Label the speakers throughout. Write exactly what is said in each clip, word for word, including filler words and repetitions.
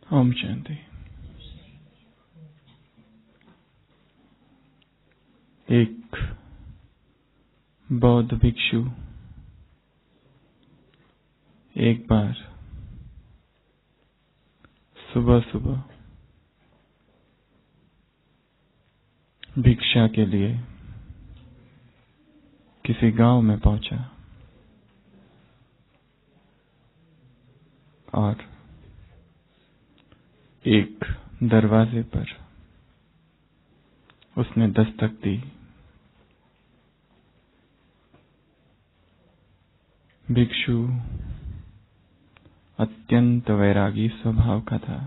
Speaker 1: ओम शांति। एक बौद्ध भिक्षु एक बार सुबह सुबह भिक्षा के लिए किसी गांव में पहुंचा और एक दरवाजे पर उसने दस्तक दी। भिक्षु अत्यंत वैरागी स्वभाव का था।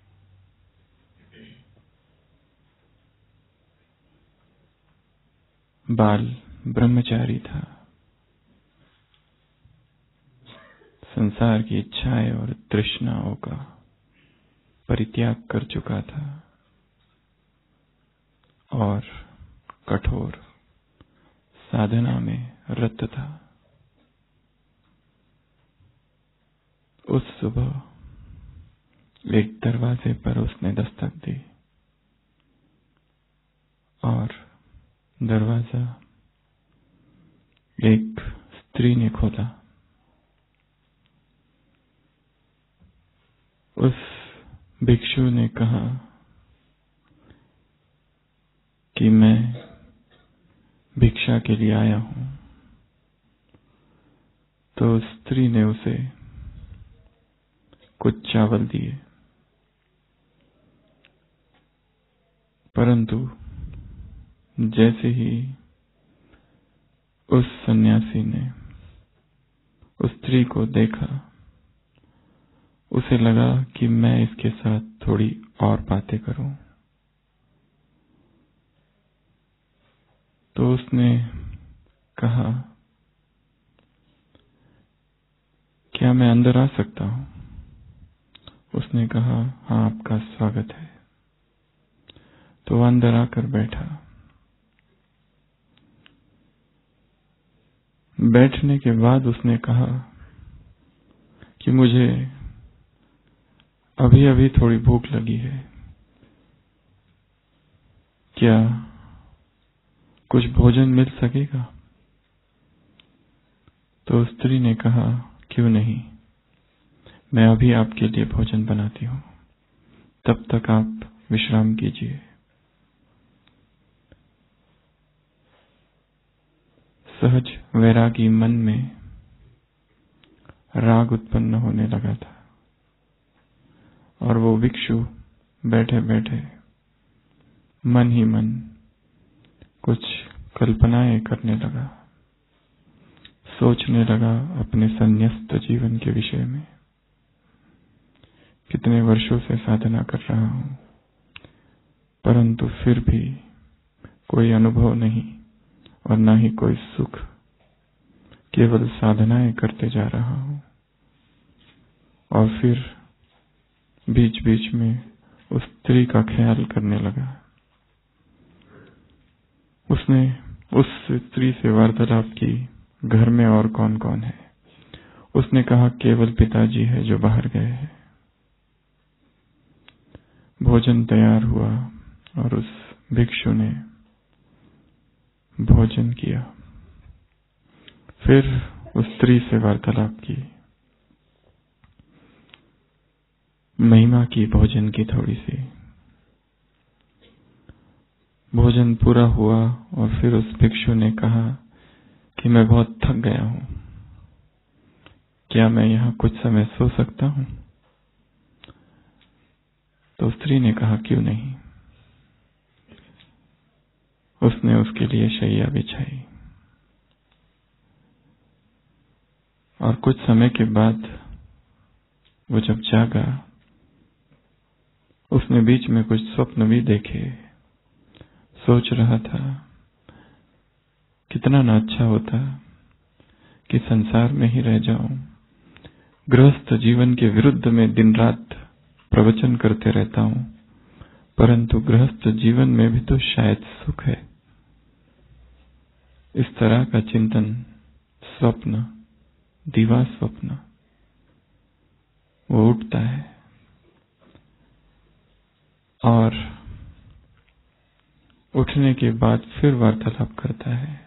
Speaker 1: बाल ब्रह्मचारी था। संसार की इच्छाएं और तृष्णाओं का परित्याग कर चुका था और कठोर साधना में रत था। उस सुबह एक दरवाजे पर उसने दस्तक दी और दरवाजा एक स्त्री ने खोला। उस भिक्षु ने कहा कि मैं भिक्षा के लिए आया हूं। तो स्त्री ने उसे कुछ चावल दिए, परंतु जैसे ही उस सन्यासी ने उस स्त्री को देखा, उसे लगा कि मैं इसके साथ थोड़ी और बातें करूं। तो उसने कहा, क्या मैं अंदर आ सकता हूं? उसने कहा, हाँ, आपका स्वागत है। तो वह अंदर आकर बैठा। बैठने के बाद उसने कहा कि मुझे अभी अभी थोड़ी भूख लगी है, क्या कुछ भोजन मिल सकेगा? तो स्त्री ने कहा, क्यों नहीं, मैं अभी आपके लिए भोजन बनाती हूं, तब तक आप विश्राम कीजिए। सहज वैरागी मन में राग उत्पन्न होने लगा था और वो भिक्षु बैठे बैठे मन ही मन कुछ कल्पनाएं करने लगा, सोचने लगा अपने संन्यस्त जीवन के विषय में। कितने वर्षों से साधना कर रहा हूं, परंतु फिर भी कोई अनुभव नहीं और ना ही कोई सुख। केवल साधनाएं करते जा रहा हूं। और फिर बीच बीच में उस स्त्री का ख्याल करने लगा। उसने उस स्त्री से वार्तालाप की, घर में और कौन कौन है? उसने कहा, केवल पिताजी है जो बाहर गए हैं। भोजन तैयार हुआ और उस भिक्षु ने भोजन किया। फिर उस स्त्री से वार्तालाप की, महिमा की भोजन की थोड़ी सी। भोजन पूरा हुआ और फिर उस भिक्षु ने कहा कि मैं बहुत थक गया हूं, क्या मैं यहां कुछ समय सो सकता हूं? तो स्त्री ने कहा, क्यों नहीं। उसने उसके लिए शैया बिछाई और कुछ समय के बाद वो जब जागा, उसने बीच में कुछ स्वप्न भी देखे। सोच रहा था, कितना ना अच्छा होता कि संसार में ही रह जाऊं। गृहस्थ जीवन के विरुद्ध में दिन रात प्रवचन करते रहता हूं, परंतु गृहस्थ जीवन में भी तो शायद सुख है। इस तरह का चिंतन, स्वप्न, दिवा स्वप्न वो उठता है उठने के बाद फिर वार्तालाप करता है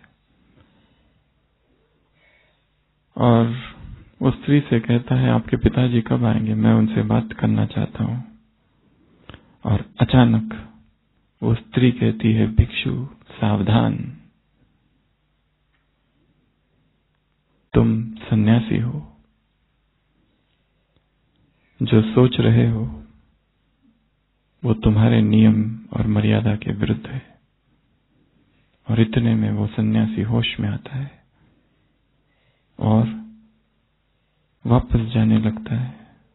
Speaker 1: और उस स्त्री से कहता है, आपके पिताजी कब आएंगे, मैं उनसे बात करना चाहता हूं। और अचानक वो स्त्री कहती है, भिक्षु सावधान, तुम सन्यासी हो, जो सोच रहे हो वो तुम्हारे नियम और मर्यादा के विरुद्ध है। और इतने में वो सन्यासी होश में आता है और वापस जाने लगता है।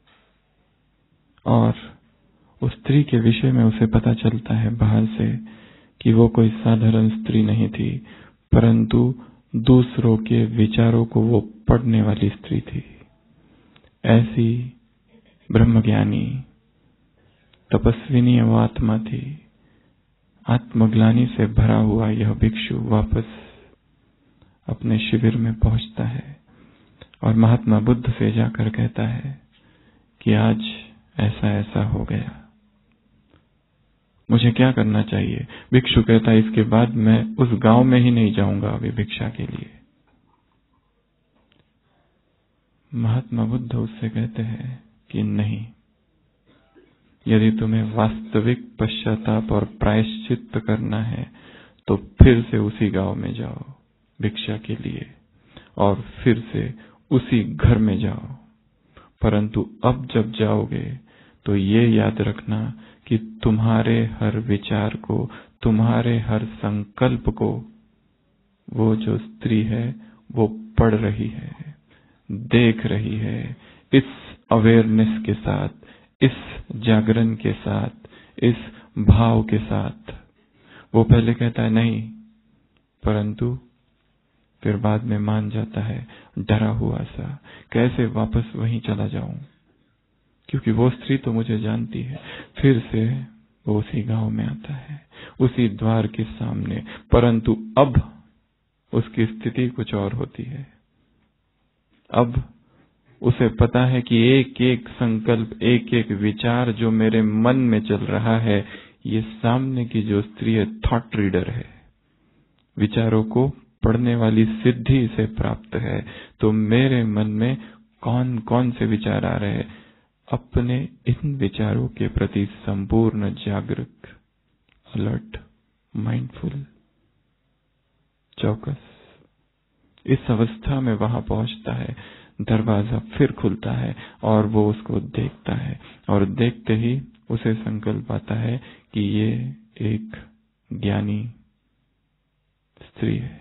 Speaker 1: और उस स्त्री के विषय में उसे पता चलता है बाहर से कि वो कोई साधारण स्त्री नहीं थी, परंतु दूसरों के विचारों को वो पढ़ने वाली स्त्री थी। ऐसी ब्रह्मज्ञानी तपस्विनी वो आत्मा थी। आत्मग्लानि से भरा हुआ यह भिक्षु वापस अपने शिविर में पहुंचता है और महात्मा बुद्ध से जाकर कहता है कि आज ऐसा ऐसा हो गया, मुझे क्या करना चाहिए। भिक्षु कहता है, इसके बाद मैं उस गांव में ही नहीं जाऊंगा अभी भिक्षा के लिए। महात्मा बुद्ध उससे कहते हैं कि नहीं, यदि तुम्हें वास्तविक पश्चाताप और प्रायश्चित करना है तो फिर से उसी गांव में जाओ भिक्षा के लिए और फिर से उसी घर में जाओ। परंतु अब जब जाओगे तो ये याद रखना कि तुम्हारे हर विचार को, तुम्हारे हर संकल्प को वो जो स्त्री है वो पढ़ रही है, देख रही है। इस अवेयरनेस के साथ, इस जागरण के साथ, इस भाव के साथ वो पहले कहता है नहीं, परंतु फिर बाद में मान जाता है डरा हुआ सा, कैसे वापस वहीं चला जाऊं, क्योंकि वो स्त्री तो मुझे जानती है। फिर से वो उसी गांव में आता है, उसी द्वार के सामने, परंतु अब उसकी स्थिति कुछ और होती है। अब उसे पता है कि एक एक संकल्प, एक एक विचार जो मेरे मन में चल रहा है, ये सामने की जो स्त्री है थॉट रीडर है, विचारों को पढ़ने वाली सिद्धि इसे प्राप्त है। तो मेरे मन में कौन कौन से विचार आ रहे हैं, अपने इन विचारों के प्रति संपूर्ण जागरूक, अलर्ट, माइंडफुल, चौकस, इस अवस्था में वहां पहुंचता है। दरवाजा फिर खुलता है और वो उसको देखता है और देखते ही उसे संकल्प आता है कि ये एक ज्ञानी स्त्री है।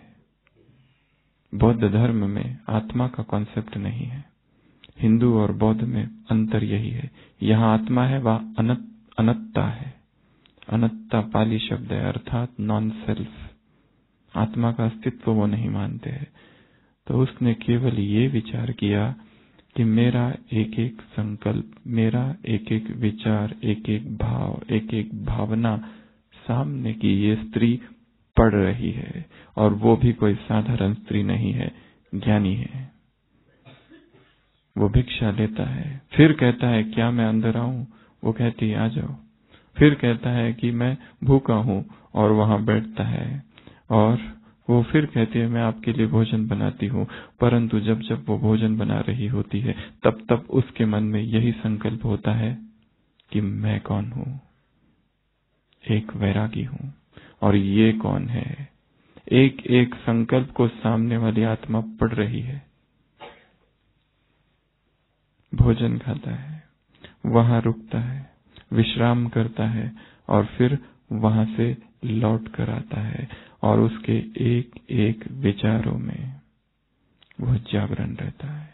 Speaker 1: बौद्ध धर्म में आत्मा का कॉन्सेप्ट नहीं है, हिंदू और बौद्ध में अंतर यही है। यहाँ आत्मा है, वह अनत, अनत्ता है। अनत्ता पाली शब्द है, अर्थात नॉन सेल्फ। आत्मा का अस्तित्व वो नहीं मानते हैं। तो उसने केवल ये विचार किया कि मेरा एक एक संकल्प, मेरा एक एक विचार, एक एक भाव, एक एक भावना सामने की ये स्त्री पढ़ रही है, और वो भी कोई साधारण स्त्री नहीं है, ज्ञानी है। वो भिक्षा लेता है, फिर कहता है क्या मैं अंदर आऊं? वो कहती है आ जाओ। फिर कहता है कि मैं भूखा हूं, और वहां बैठता है। और वो फिर कहती है मैं आपके लिए भोजन बनाती हूँ। परंतु जब जब वो भोजन बना रही होती है तब तब उसके मन में यही संकल्प होता है कि मैं कौन हूँ, एक वैरागी हूँ। और ये कौन है? एक एक संकल्प को सामने वाली आत्मा पढ़ रही है। भोजन खाता है, वहां रुकता है, विश्राम करता है, और फिर वहां से लौट कर आता है, और उसके एक एक विचारों में वह जागरण रहता है।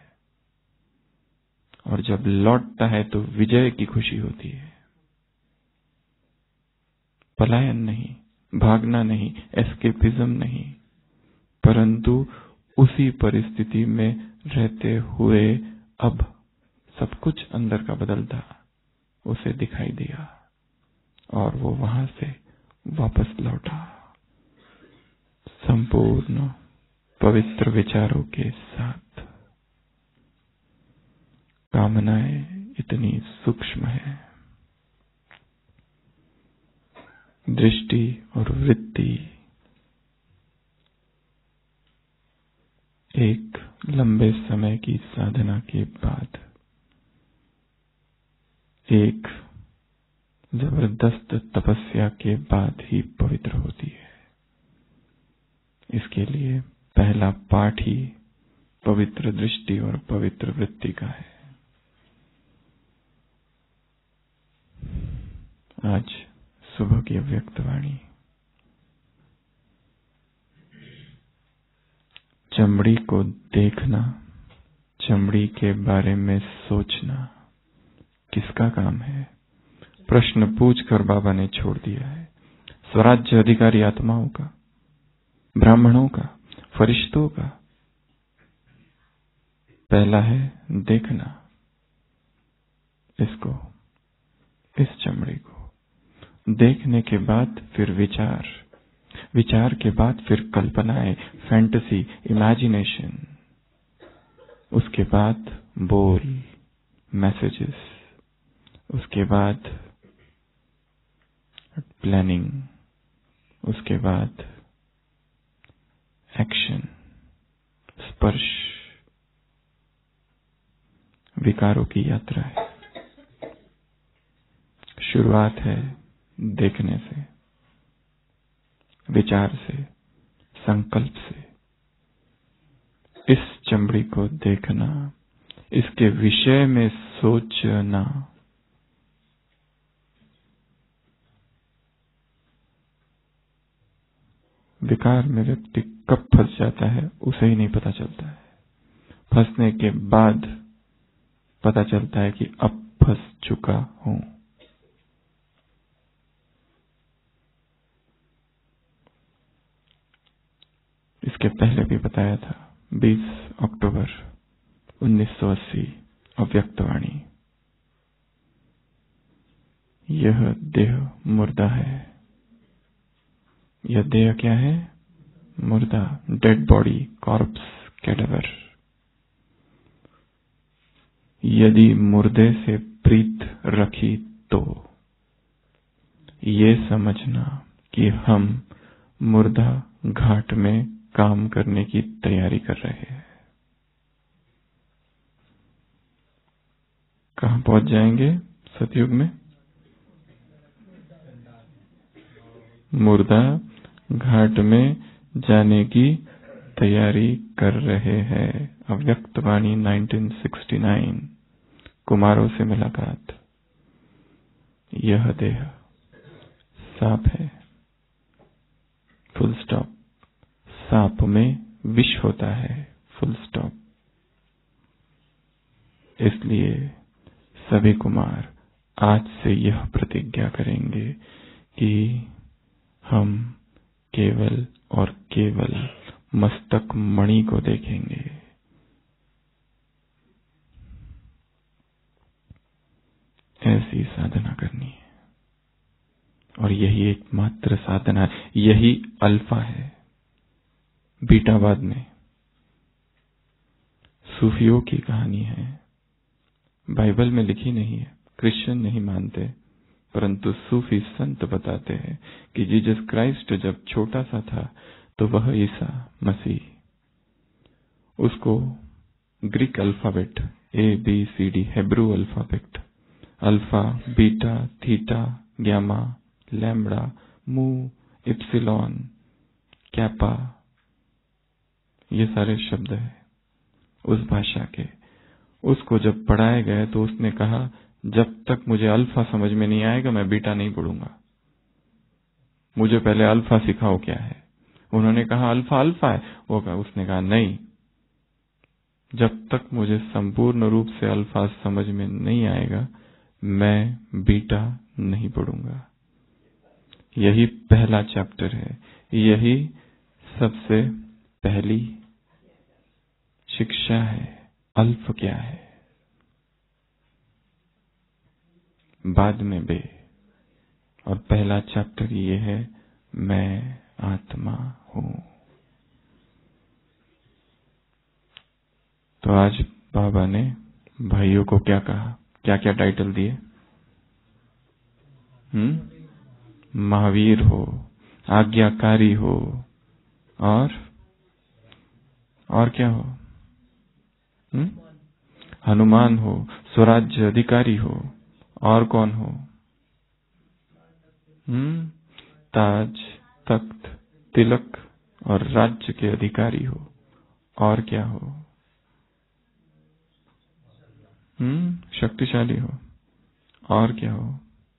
Speaker 1: और जब लौटता है तो विजय की खुशी होती है। पलायन नहीं, भागना नहीं, एस्केपिज्म नहीं, परंतु उसी परिस्थिति में रहते हुए अब सब कुछ अंदर का बदलता उसे दिखाई दिया, और वो वहां से वापस लौटा संपूर्ण पवित्र विचारों के साथ। कामनाएं इतनी सूक्ष्म है, दृष्टि और वृत्ति एक लंबे समय की साधना के बाद, एक जबरदस्त तपस्या के बाद ही पवित्र होती है। इसके लिए पहला पाठ ही पवित्र दृष्टि और पवित्र वृत्ति का है। आज सुबह की अव्यक्त वाणी। चमड़ी को देखना, चमड़ी के बारे में सोचना किसका काम है? प्रश्न पूछकर बाबा ने छोड़ दिया है। स्वराज्य अधिकारी आत्माओं का, ब्राह्मणों का, फरिश्तों का। पहला है देखना इसको, इस चमड़ी को। देखने के बाद फिर विचार, विचार के बाद फिर कल्पनाएं, फैंटेसी, इमेजिनेशन। उसके बाद बोल, मैसेजेस। उसके बाद प्लानिंग। उसके बाद एक्शन, स्पर्श। विकारों की यात्रा है। शुरुआत है देखने से, विचार से, संकल्प से। इस चमड़ी को देखना, इसके विषय में सोचना। विकार में व्यक्ति कब फंस जाता है उसे ही नहीं पता चलता है। फंसने के बाद पता चलता है कि अब फंस चुका हूं। इसके पहले भी बताया था, बीस अक्टूबर उन्नीस सौ अस्सी, अव्यक्तवाणी। यह देह मुर्दा है। यह देह क्या है? मुर्दा, डेड बॉडी, कॉर्प्स, कैडेवर। यदि मुर्दे से प्रीत रखी तो ये समझना कि हम मुर्दा घाट में काम करने की तैयारी कर रहे हैं। कहां पहुंच जाएंगे सतयुग में? मुर्दा घाट में जाने की तैयारी कर रहे हैं। अव्यक्तवाणी उन्नीस सौ उनहत्तर, कुमारों से मुलाकात। यह देह सांप है, फुल स्टॉप। सांप में विष होता है, फुल स्टॉप। इसलिए सभी कुमार आज से यह प्रतिज्ञा करेंगे कि हम केवल और केवल मस्तक मणि को देखेंगे। ऐसी साधना करनी है और यही एकमात्र साधना है। यही अल्फा है। बीटावाद में सूफियों की कहानी है, बाइबल में लिखी नहीं है, क्रिश्चियन नहीं मानते, परंतु सूफी संत बताते हैं कि जीसस क्राइस्ट जब छोटा सा था तो वह ईसा मसीह, उसको Greek alphabet A B C D, Hebrew alphabet, alpha, beta, theta, gamma, lambda, mu, epsilon, kappa, ये सारे शब्द हैं उस भाषा के। उसको जब पढ़ाए गए तो उसने कहा, जब तक मुझे अल्फा समझ में नहीं आएगा मैं बीटा नहीं पढ़ूंगा, मुझे पहले अल्फा सिखाओ क्या है। उन्होंने कहा अल्फा अल्फा है, वो कहा, उसने कहा नहीं, जब तक मुझे संपूर्ण रूप से अल्फा समझ में नहीं आएगा मैं बीटा नहीं पढ़ूंगा। यही पहला चैप्टर है, यही सबसे पहली शिक्षा है। अल्फ क्या है, बाद में बे, और पहला चैप्टर ये है, मैं आत्मा हूं। तो आज बाबा ने भाइयों को क्या कहा, क्या क्या टाइटल दिए? हम्म महावीर हो, आज्ञाकारी हो, और और क्या हो? हुँ? हनुमान हो, स्वराज्य अधिकारी हो, और कौन हो? हम्म ताज, तख्त, तिलक और राज्य के अधिकारी हो, और क्या हो? हम्म शक्तिशाली हो, और क्या हो?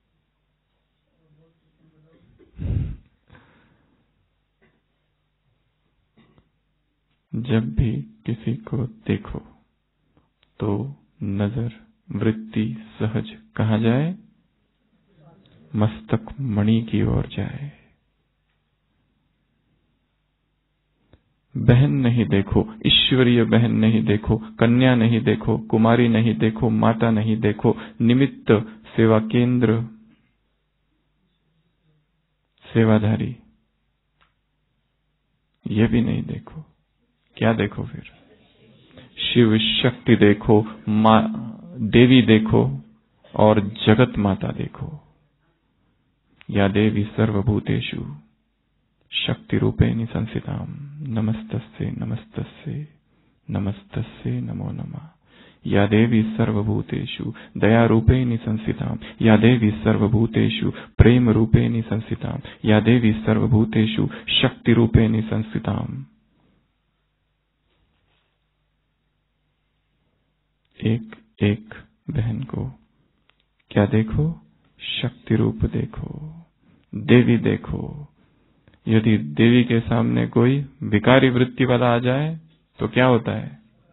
Speaker 1: जब भी किसी को देखो तो नजर वृत्ति सहज कहाँ जाए? मस्तक मणि की ओर जाए। बहन नहीं देखो, ईश्वरीय बहन नहीं देखो, कन्या नहीं देखो, कुमारी नहीं देखो, माता नहीं देखो, निमित्त, सेवा केंद्र, सेवाधारी, ये भी नहीं देखो। क्या देखो फिर? शिव शक्ति देखो, माँ देवी देखो, और जगत माता देखो। या देवी सर्वभूतेषु शक्ति रूपेण संस्थितां, नमस्तस्यै नमस्तस्यै नमस्तस्यै नमो नमः। या देवी सर्वभूतेषु दया रूपेण संस्थितां, या देवी सर्वभूतेषु प्रेम रूपेण संस्थितां, या देवी सर्वभूतेषु शक्ति रूपेण संस्थितां। एक एक बहन को क्या देखो? शक्ति रूप देखो, देवी देखो। यदि देवी के सामने कोई विकारी वृत्ति वाला आ जाए तो क्या होता है?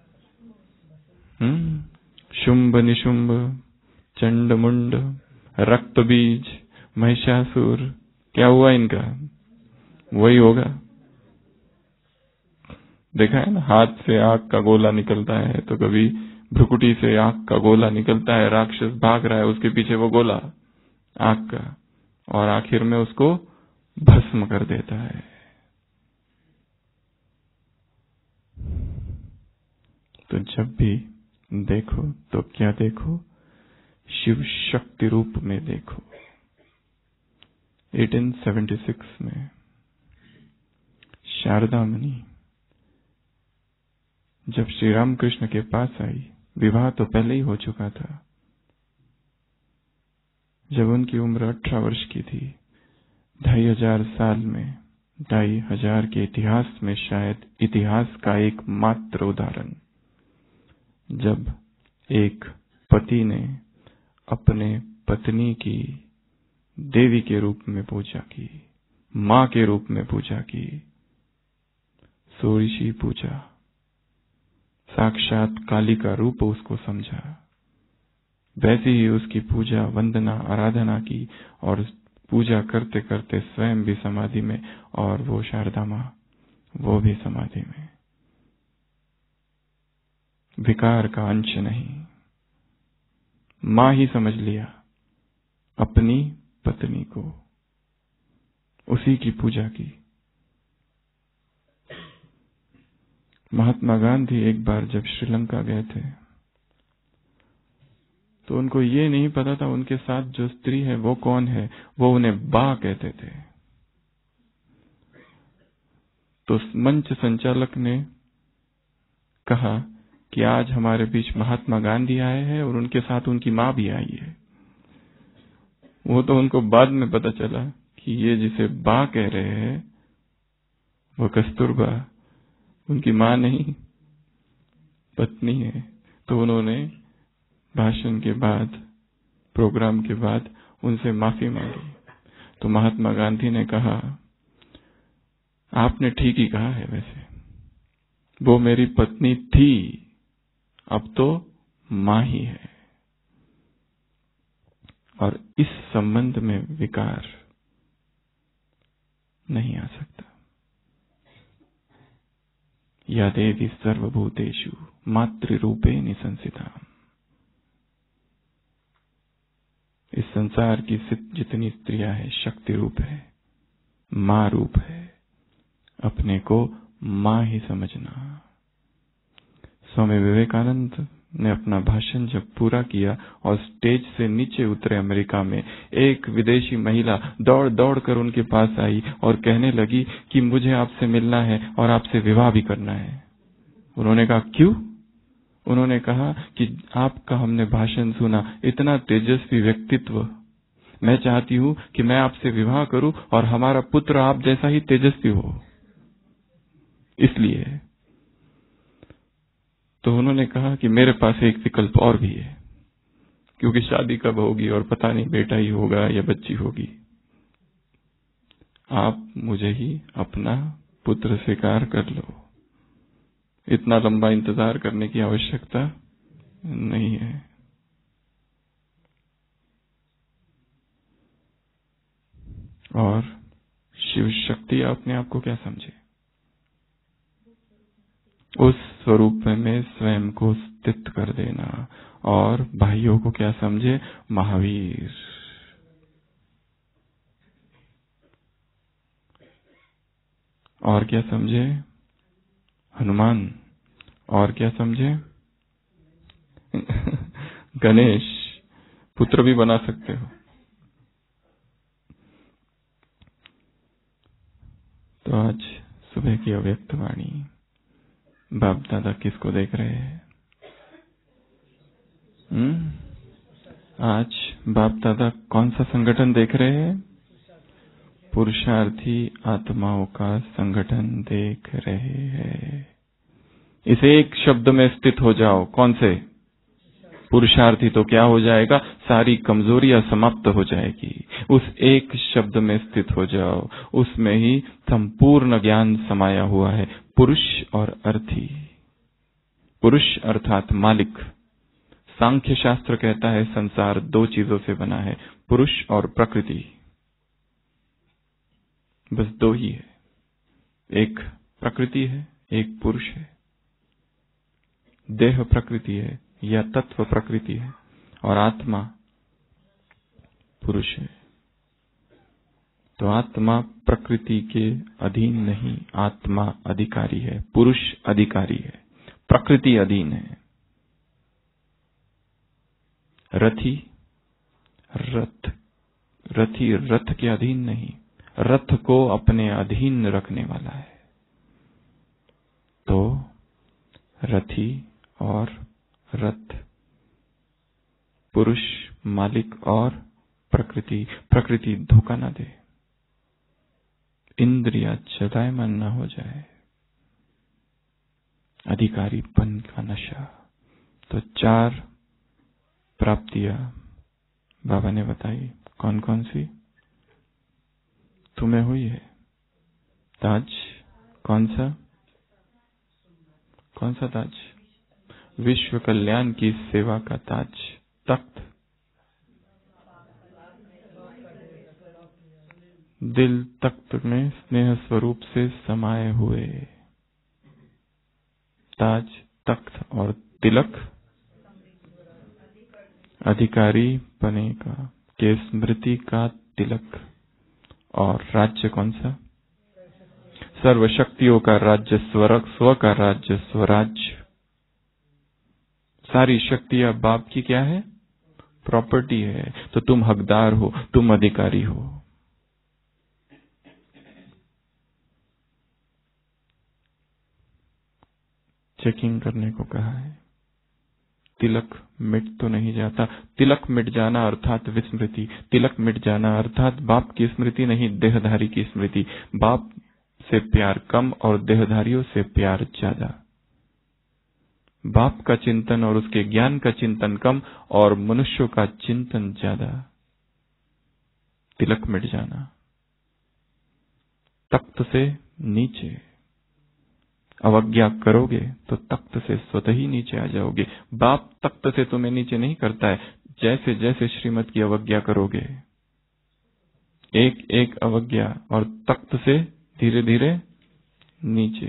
Speaker 1: हम्म शुंभ निशुंभ, चंड मुंड, रक्त बीज, महिषासुर, क्या हुआ इनका? वही होगा। देखा है ना, हाथ से आग का गोला निकलता है तो कभी भ्रुकुटी से आग का गोला निकलता है, राक्षस भाग रहा है, उसके पीछे वो गोला आग का, और आखिर में उसको भस्म कर देता है। तो जब भी देखो तो क्या देखो? शिव शक्ति रूप में देखो। अठारह सौ छिहत्तर में शारदा मुनि जब श्री रामकृष्ण के पास आई, विवाह तो पहले ही हो चुका था, जब उनकी उम्र अठारह वर्ष की थी, ढाई हजार साल में, ढाई हजार के इतिहास में शायद इतिहास का एक मात्र उदाहरण, जब एक पति ने अपने पत्नी की देवी के रूप में पूजा की, मां के रूप में पूजा की, षोडशी पूजा, साक्षात काली का रूप उसको समझा, वैसे ही उसकी पूजा, वंदना, आराधना की, और पूजा करते करते स्वयं भी समाधि में, और वो शारदा मां वो भी समाधि में। विकार का अंश नहीं, मां ही समझ लिया अपनी पत्नी को, उसी की पूजा की। महात्मा गांधी एक बार जब श्रीलंका गए थे तो उनको ये नहीं पता था उनके साथ जो स्त्री है वो कौन है, वो उन्हें बा कहते थे। तो मंच संचालक ने कहा कि आज हमारे बीच महात्मा गांधी आए हैं और उनके साथ उनकी मां भी आई है। वो तो उनको बाद में पता चला कि ये जिसे बा कह रहे हैं वो कस्तूरबा उनकी मां नहीं, पत्नी है। तो उन्होंने भाषण के बाद, प्रोग्राम के बाद उनसे माफी मांगी। तो महात्मा गांधी ने कहा, आपने ठीक ही कहा है, वैसे वो मेरी पत्नी थी, अब तो मां ही है। और इस संबंध में विकार नहीं आ सकता। या देवी सर्वभूतेषु मातृरूपेण संस्थिता। इस संसार की जितनी स्त्रियां हैं शक्ति रूप है, मां रूप है। अपने को मां ही समझना। स्वामी विवेकानंद ने अपना भाषण जब पूरा किया और स्टेज से नीचे उतरे अमेरिका में, एक विदेशी महिला दौड़ दौड़ कर उनके पास आई और कहने लगी कि मुझे आपसे मिलना है और आपसे विवाह भी करना है। उन्होंने कहा क्यों? उन्होंने कहा कि आपका हमने भाषण सुना, इतना तेजस्वी व्यक्तित्व, मैं चाहती हूं कि मैं आपसे विवाह करूं और हमारा पुत्र आप जैसा ही तेजस्वी हो। इसलिए तो उन्होंने कहा कि मेरे पास एक विकल्प और भी है, क्योंकि शादी कब होगी और पता नहीं बेटा ही होगा या बच्ची होगी। आप मुझे ही अपना पुत्र स्वीकार कर लो, इतना लंबा इंतजार करने की आवश्यकता नहीं है। और शिव शक्ति अपने आप को क्या समझे? उस स्वरूप में स्वयं को स्थित कर देना। और भाइयों को क्या समझे? महावीर। और क्या समझे? हनुमान। और क्या समझे? गणेश। पुत्र भी बना सकते हो। तो आज सुबह की अव्यक्त वाणी, बाप दादा किसको देख रहे हैं? हम्म? आज बाप दादा कौन सा संगठन देख रहे हैं? पुरुषार्थी आत्माओं का संगठन देख रहे हैं। इसे एक शब्द में स्थित हो जाओ। कौन से? पुरुषार्थी। तो क्या हो जाएगा? सारी कमजोरियां समाप्त हो जाएगी। उस एक शब्द में स्थित हो जाओ, उसमें ही संपूर्ण ज्ञान समाया हुआ है। पुरुष और अर्थी। पुरुष अर्थात मालिक। सांख्य शास्त्र कहता है संसार दो चीजों से बना है, पुरुष और प्रकृति। बस दो ही है, एक प्रकृति है, एक पुरुष है। देह प्रकृति है या तत्व प्रकृति है और आत्मा पुरुष है। तो आत्मा प्रकृति के अधीन नहीं, आत्मा अधिकारी है, पुरुष अधिकारी है, प्रकृति अधीन है। रथी रथ रथी रथ के अधीन नहीं, रथ को अपने अधीन रखने वाला है। तो रथी और रथ, पुरुष मालिक और प्रकृति। प्रकृति धोखा ना दे, इंद्रिया चलायमान न हो जाए, अधिकारीपन का नशा। तो चार प्राप्तियां बाबा ने बताई। कौन कौन सी तुम्हें हुई है? ताज। कौन सा? कौन सा ताज? विश्व कल्याण की सेवा का ताज। तख्त। दिल तख्त में स्नेह स्वरूप से समाये हुए। ताज, तख्त और तिलक अधिकारी पने का, के स्मृति का तिलक। और राज्य कौन सा? सर्व शक्तियों का राज्य, स्वर्ग स्व का राज्य, स्वराज्य। सारी शक्तियां बाप की क्या है? प्रॉपर्टी है। तो तुम हकदार हो, तुम अधिकारी हो। चेकिंग करने को कहा है। तिलक मिट तो नहीं जाता। तिलक मिट जाना अर्थात विस्मृति। तिलक मिट जाना अर्थात बाप की स्मृति नहीं, देहधारी की स्मृति। बाप से प्यार कम और देहधारियों से प्यार ज्यादा। बाप का चिंतन और उसके ज्ञान का चिंतन कम और मनुष्यों का चिंतन ज्यादा। तिलक मिट जाना। तख्त से नीचे अवज्ञा करोगे तो तख्त से स्वतः ही नीचे आ जाओगे। बाप तख्त से तुम्हें नीचे नहीं करता है। जैसे जैसे श्रीमत की अवज्ञा करोगे, एक एक अवज्ञा और तख्त से धीरे धीरे नीचे।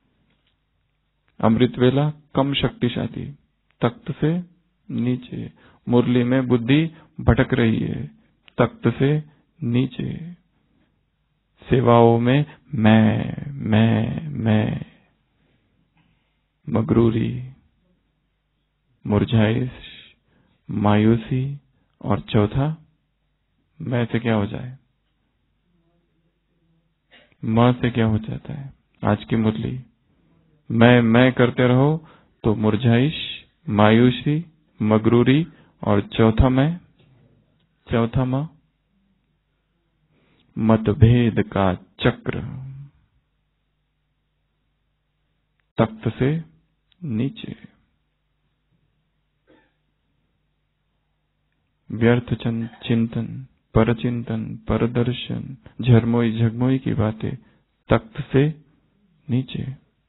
Speaker 1: अमृत वेला कम शक्तिशाली, तख्त से नीचे। मुरली में बुद्धि भटक रही है, तख्त से नीचे। सेवाओं में मैं मैं मैं मगरूरी, मुरझाइश, मायूसी, और चौथा मैं से क्या हो जाए? म से क्या हो जाता है? आज की मुरली मैं मैं करते रहो तो मुरझाइश, मायूसी, मगरूरी, और चौथा मैं, चौथा मां मतभेद का चक्र, तख्त से नीचे। व्यर्थ चिंतन, परचिंतन, परदर्शन, झरमोई झगमोई की बातें, तख्त से नीचे।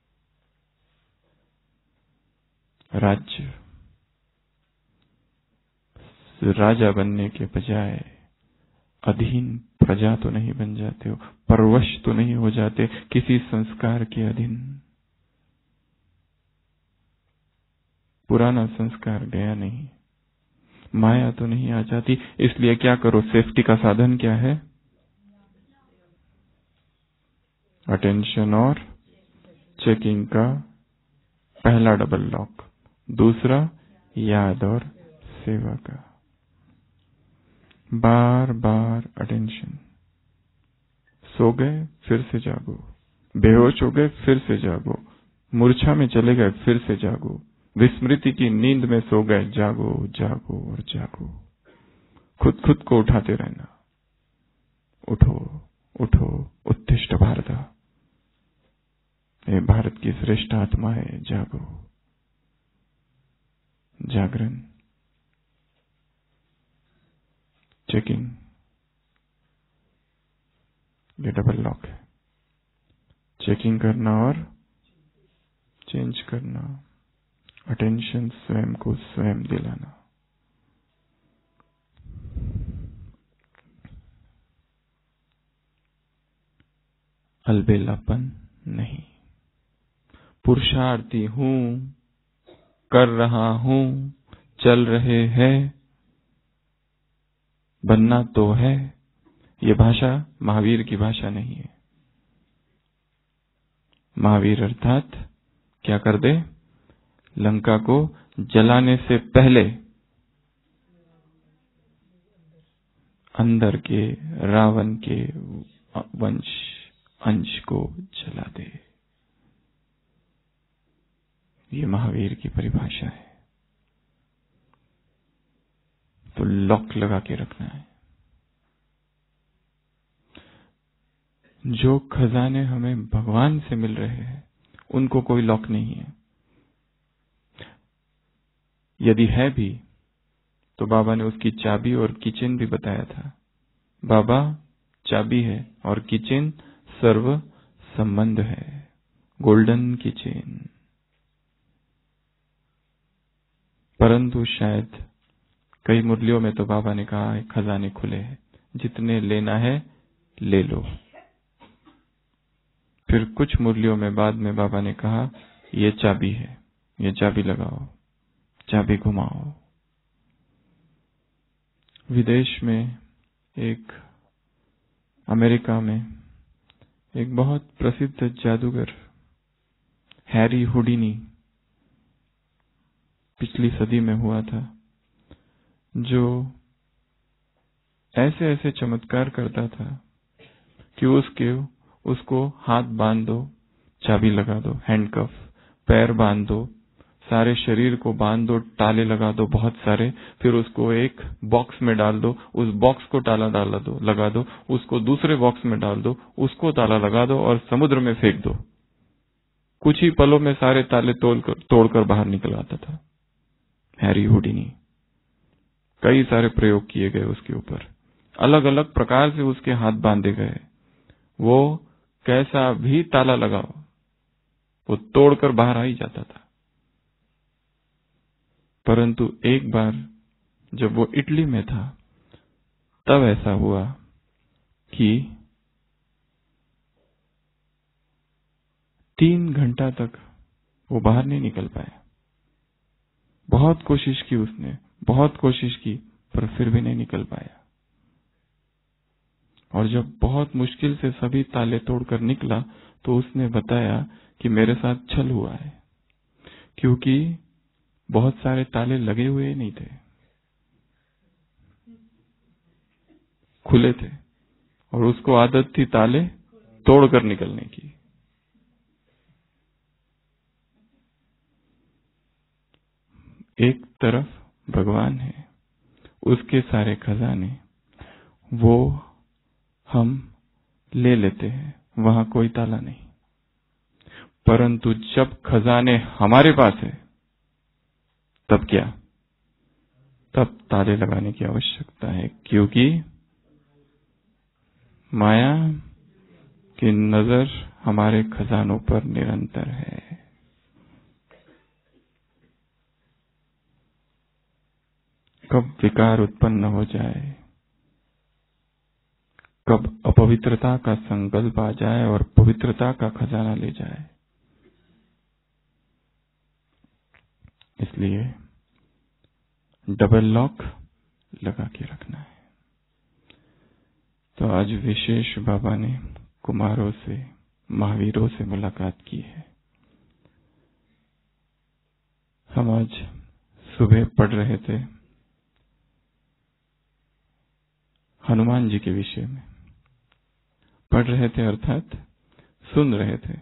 Speaker 1: राज्य, राजा बनने के बजाय अधीन प्रजा तो नहीं बन जाते हो, परवश तो नहीं हो जाते किसी संस्कार के अधीन। पुराना संस्कार गया नहीं, माया तो नहीं आ जाती, इसलिए क्या करो? सेफ्टी का साधन क्या है? अटेंशन और चेकिंग का पहला डबल लॉक, दूसरा याद और सेवा का। बार बार अटेंशन। सो गए फिर से जागो, बेहोश हो गए फिर से जागो, मूर्छा में चले गए फिर से जागो, विस्मृति की नींद में सो गए, जागो जागो और जागो। खुद खुद को उठाते रहना। उठो उठो, उत्तिष्ठ भारत, ये भारत की श्रेष्ठ आत्मा है, जागो। जागरण, चेकिंग, ये डबल लॉक है। चेकिंग करना और चेंज करना, अटेंशन स्वयं को स्वयं दिलाना। अलबेलापन नहीं। पुरुषार्थी हूं, कर रहा हूं, चल रहे हैं, बनना तो है, ये भाषा महावीर की भाषा नहीं है। महावीर अर्थात क्या कर दे? लंका को जलाने से पहले अंदर के रावण के वंश अंश को जला दे। ये महावीर की परिभाषा है। तो लॉक लगा के रखना है। जो खजाने हमें भगवान से मिल रहे हैं उनको कोई लॉक नहीं है। यदि है भी तो बाबा ने उसकी चाबी और कीचेन भी बताया था। बाबा चाबी है और कीचेन सर्व संबंध है, गोल्डन कीचेन। परंतु शायद कई मुरलियों में तो बाबा ने कहा है खजाने खुले हैं, जितने लेना है ले लो। फिर कुछ मुरलियों में बाद में बाबा ने कहा ये चाबी है, ये चाबी लगाओ, चाबी घुमाओ। विदेश में एक, अमेरिका में एक बहुत प्रसिद्ध जादूगर हैरी हुडिनी पिछली सदी में हुआ था, जो ऐसे ऐसे चमत्कार करता था कि उसके उसको हाथ बांध दो, चाबी लगा दो, हैंडकफ, पैर बांध दो, सारे शरीर को बांध दो, ताले लगा दो बहुत सारे, फिर उसको एक बॉक्स में डाल दो, उस बॉक्स को ताला डाला दो लगा दो, उसको दूसरे बॉक्स में डाल दो, उसको ताला लगा दो और समुद्र में फेंक दो। कुछ ही पलों में सारे ताले तोड़कर तोड़कर बाहर निकल आता था हैरी हुडिनी। कई सारे प्रयोग किए गए उसके ऊपर, अलग अलग प्रकार से उसके हाथ बांधे गए, वो कैसा भी ताला लगाओ वो तोड़कर बाहर आ ही जाता था। परंतु एक बार जब वो इटली में था तब ऐसा हुआ कि तीन घंटा तक वो बाहर नहीं निकल पाया। बहुत कोशिश की उसने, बहुत कोशिश की, पर फिर भी नहीं निकल पाया। और जब बहुत मुश्किल से सभी ताले तोड़कर निकला तो उसने बताया कि मेरे साथ छल हुआ है, क्योंकि बहुत सारे ताले लगे हुए नहीं थे, खुले थे, और उसको आदत थी ताले तोड़कर निकलने की। एक तरफ भगवान है, उसके सारे खजाने वो हम ले लेते हैं, वहां कोई ताला नहीं। परंतु जब खजाने हमारे पास है तब क्या? तब ताले लगाने की आवश्यकता है, क्योंकि माया की नजर हमारे खजानों पर निरंतर है। कब विकार उत्पन्न हो जाए, कब अपवित्रता का संकल्प आ जाए और पवित्रता का खजाना ले जाए। इसलिए डबल लॉक लगा के रखना है। तो आज विशेष बाबा ने कुमारों से, महावीरों से मुलाकात की है। हम आज सुबह पढ़ रहे थे हनुमान जी के विषय में, पढ़ रहे थे अर्थात सुन रहे थे।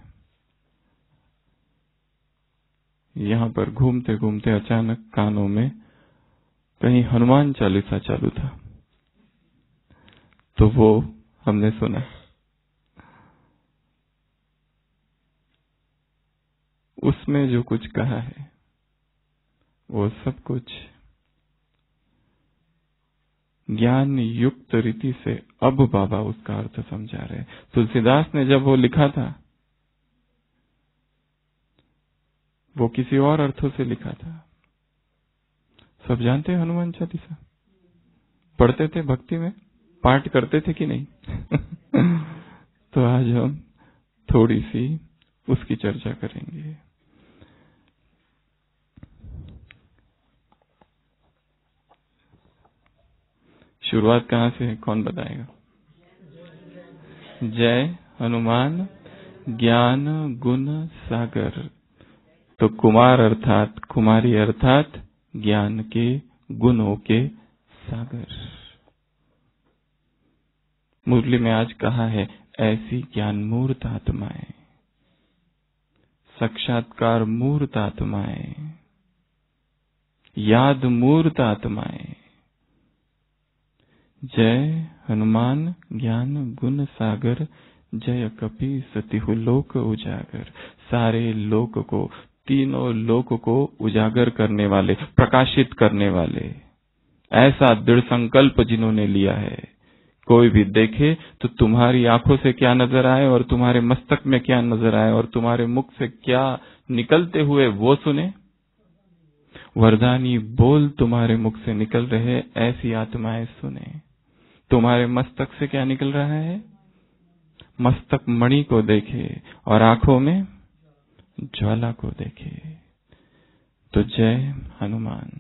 Speaker 1: यहां पर घूमते घूमते अचानक कानों में कहीं हनुमान चालीसा चालू था, तो वो हमने सुना। उसमें जो कुछ कहा है वो सब कुछ ज्ञान युक्त रीति से अब बाबा उसका अर्थ समझा रहे। तुलसीदास ने जब वो लिखा था वो किसी और अर्थों से लिखा था। सब जानते हैं हनुमान चालीसा, पढ़ते थे भक्ति में, पाठ करते थे कि नहीं? तो आज हम थोड़ी सी उसकी चर्चा करेंगे। शुरुआत कहाँ से है, कौन बताएगा? जय हनुमान ज्ञान गुण सागर। तो कुमार अर्थात कुमारी अर्थात ज्ञान के गुणों के सागर। मुरली में आज कहा है ऐसी ज्ञान मूर्त आत्माएं, साक्षात्कार मूर्त आत्माएं, याद मूर्त आत्माएं। जय हनुमान ज्ञान गुण सागर, जय कपि सतिहु लोक उजागर। सारे लोक को, तीनों लोक को उजागर करने वाले, प्रकाशित करने वाले, ऐसा दृढ़ संकल्प जिन्होंने लिया है। कोई भी देखे तो तुम्हारी आंखों से क्या नजर आए और तुम्हारे मस्तक में क्या नजर आए और तुम्हारे मुख से क्या निकलते हुए वो सुने। वरदानी बोल तुम्हारे मुख से निकल रहे, ऐसी आत्माएं सुने। तुम्हारे मस्तक से क्या निकल रहा है? मस्तक मणि को देखे और आंखों में ज्वाला को देखे। तो जय हनुमान।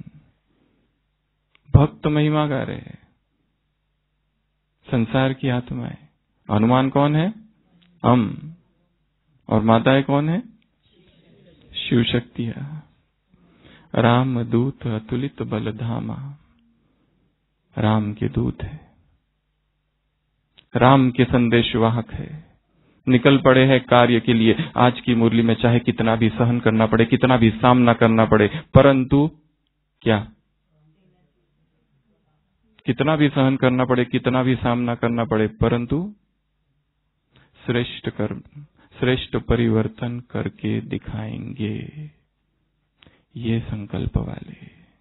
Speaker 1: भक्त महिमा गा रहे, संसार की आत्माएं। हनुमान कौन है? हम। और माताएं कौन है? शिव शक्तियां। राम दूत अतुलित बल धामा। राम के दूत है, राम के संदेश वाहक है, निकल पड़े हैं कार्य के लिए। आज की मुरली में चाहे कितना भी सहन करना पड़े, कितना भी सामना करना पड़े, परंतु क्या? कितना भी सहन करना पड़े, कितना भी सामना करना पड़े, परंतु श्रेष्ठ कर्म, श्रेष्ठ परिवर्तन करके दिखाएंगे। ये संकल्प वाले।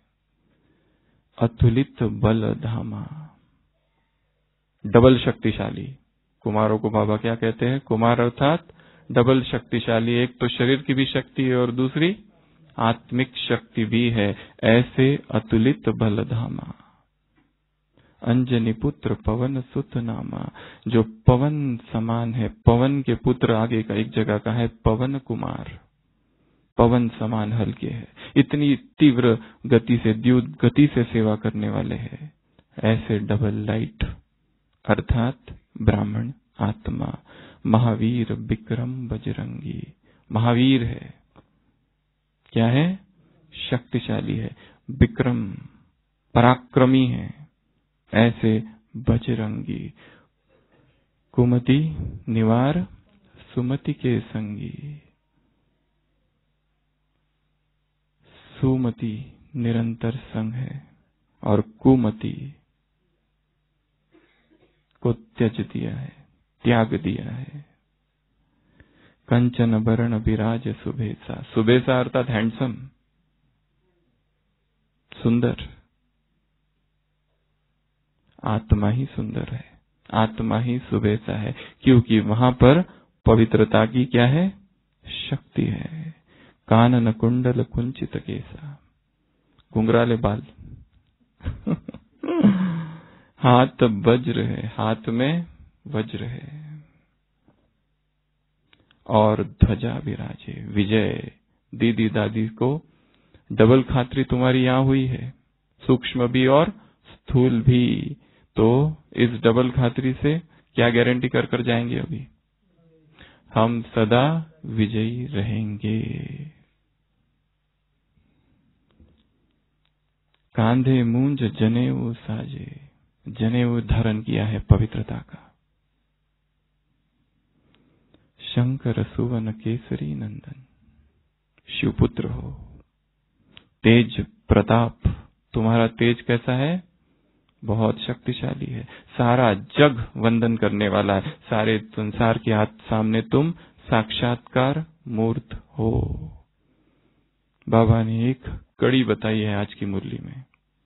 Speaker 1: अतुलित बल धामा, डबल शक्तिशाली। कुमारों को बाबा क्या कहते हैं? कुमार अर्थात डबल शक्तिशाली। एक तो शरीर की भी शक्ति है और दूसरी आत्मिक शक्ति भी है। ऐसे अतुलित बल धामा। अंजनी पुत्र पवन सुत नामा, जो पवन समान है। पवन के पुत्र आगे का एक जगह का है पवन कुमार। पवन समान हल्के है, इतनी तीव्र गति से, द्युत गति से सेवा करने वाले हैं। ऐसे डबल लाइट अर्थात ब्राह्मण आत्मा, महावीर विक्रम बजरंगी। महावीर है, क्या है? शक्तिशाली है, विक्रम पराक्रमी है, ऐसे बजरंगी। कुमति निवार सुमति के संगी। सुमति निरंतर संग है और कुमति को त्यज दिया है, त्याग दिया है। कंचन बरण विराज सुबेसा। सुबेसा अर्थात हैंडसम, सुंदर। आत्मा ही सुंदर है, आत्मा ही सुबेसा है, क्योंकि वहां पर पवित्रता की क्या है? शक्ति है। कानन कुंडल कुंचित केसा। घुंघराले बाल हाथ वज्र है, हाथ में वज्र है और ध्वजा विराजे। विजय। दीदी दादी को डबल खातरी तुम्हारी यहां हुई है, सूक्ष्म भी और स्थूल भी। तो इस डबल खातरी से क्या गारंटी कर कर जाएंगे? अभी हम सदा विजयी रहेंगे। कांधे मूंज जनेऊ साजे। जनेऊ धारण किया है पवित्रता का। शंकर सुवन केसरी नंदन। शिवपुत्र हो। तेज प्रताप। तुम्हारा तेज कैसा है? बहुत शक्तिशाली है। सारा जग वंदन करने वाला है। सारे संसार के हाथ सामने तुम साक्षात्कार मूर्त हो। बाबा ने एक कड़ी बताई है आज की मुरली में।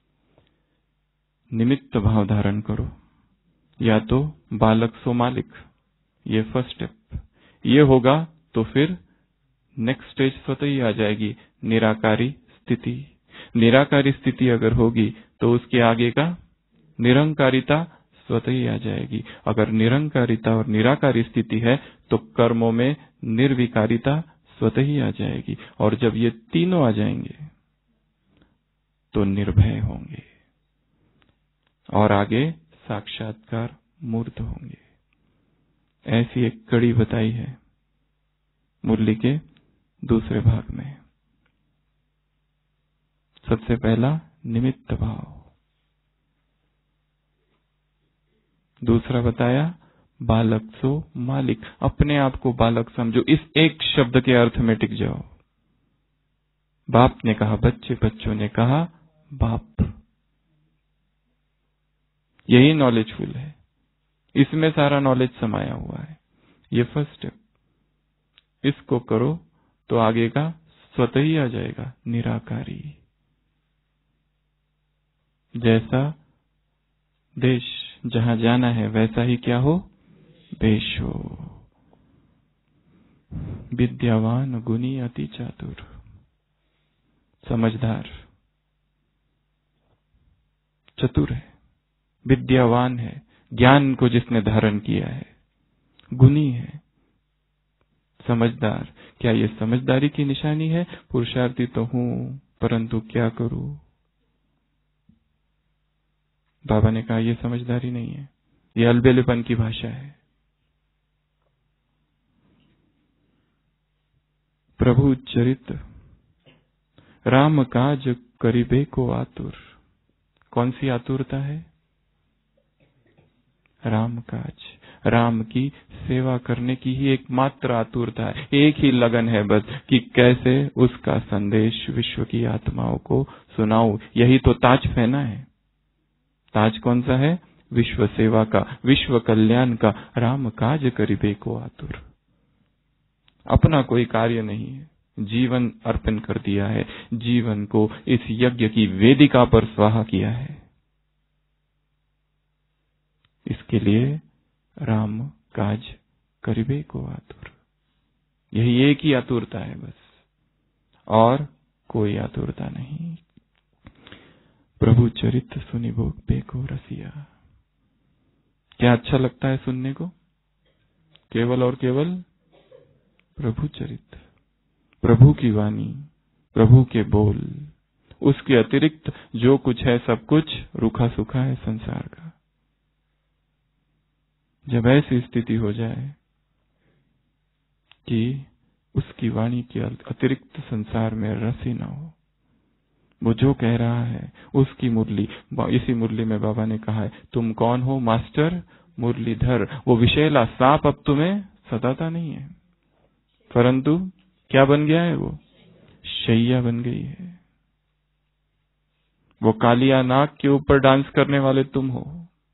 Speaker 1: निमित्त भाव धारण करो, या तो बालक सो मालिक, ये फर्स्ट स्टेप। ये होगा तो फिर नेक्स्ट स्टेज स्वतः ही आ जाएगी, निराकारी स्थिति। निराकारी स्थिति अगर होगी तो उसके आगे का निरंकारिता स्वतः ही आ जाएगी। अगर निरंकारिता और निराकारी स्थिति है तो कर्मों में निर्विकारिता स्वतः ही आ जाएगी। और जब ये तीनों आ जाएंगे तो निर्भय होंगे और आगे साक्षात्कार मूर्त होंगे। ऐसी एक कड़ी बताई है मुरली के दूसरे भाग में। सबसे पहला निमित्त भाव, दूसरा बताया बालक सो मालिक। अपने आप को बालक समझो। इस एक शब्द के अर्थ में टिक जाओ। बाप ने कहा बच्चे, बच्चों ने कहा बाप। यही नॉलेजफुल है, इसमें सारा नॉलेज समाया हुआ है। ये फर्स्ट स्टेप, इसको करो तो आगे का स्वतः ही आ जाएगा, निराकारी। जैसा देश जहां जाना है वैसा ही क्या हो? वेश हो। विद्यावान गुणी अति चातुर। समझदार, चतुर है, विद्यावान है, ज्ञान को जिसने धारण किया है, गुणी है, समझदार। क्या ये समझदारी की निशानी है? पुरुषार्थी तो हूं, परंतु क्या करूं? बाबा ने कहा ये समझदारी नहीं है, ये अलबेलेपन की भाषा है। प्रभु चरित राम काज करिबे को आतुर। कौन सी आतुरता है? राम काज, राम की सेवा करने की ही एकमात्र आतुरता है। एक ही लगन है बस कि कैसे उसका संदेश विश्व की आत्माओं को सुनाऊं। यही तो ताज पहना है। ताज कौन सा है? विश्व सेवा का, विश्व कल्याण का। राम काज करिबे को आतुर। अपना कोई कार्य नहीं है, जीवन अर्पण कर दिया है। जीवन को इस यज्ञ की वेदिका पर स्वाहा किया है। इसके लिए राम काज करिबे को आतुर। यही एक ही आतुरता है बस, और कोई आतुरता नहीं। प्रभु चरित सुनि भोग बेको रसिया। क्या अच्छा लगता है सुनने को? केवल और केवल प्रभु चरित, प्रभु की वाणी, प्रभु के बोल। उसके अतिरिक्त जो कुछ है सब कुछ रूखा सूखा है संसार का। जब ऐसी स्थिति हो जाए कि उसकी वाणी के अतिरिक्त संसार में रस ही ना हो, वो जो कह रहा है उसकी मुरली, इसी मुरली में बाबा ने कहा है, तुम कौन हो मास्टर मुरलीधर। वो विषैला सांप अब तुम्हें सताता नहीं है, परंतु क्या बन गया है, वो शैया बन गई है। वो कालिया नाग के ऊपर डांस करने वाले तुम हो।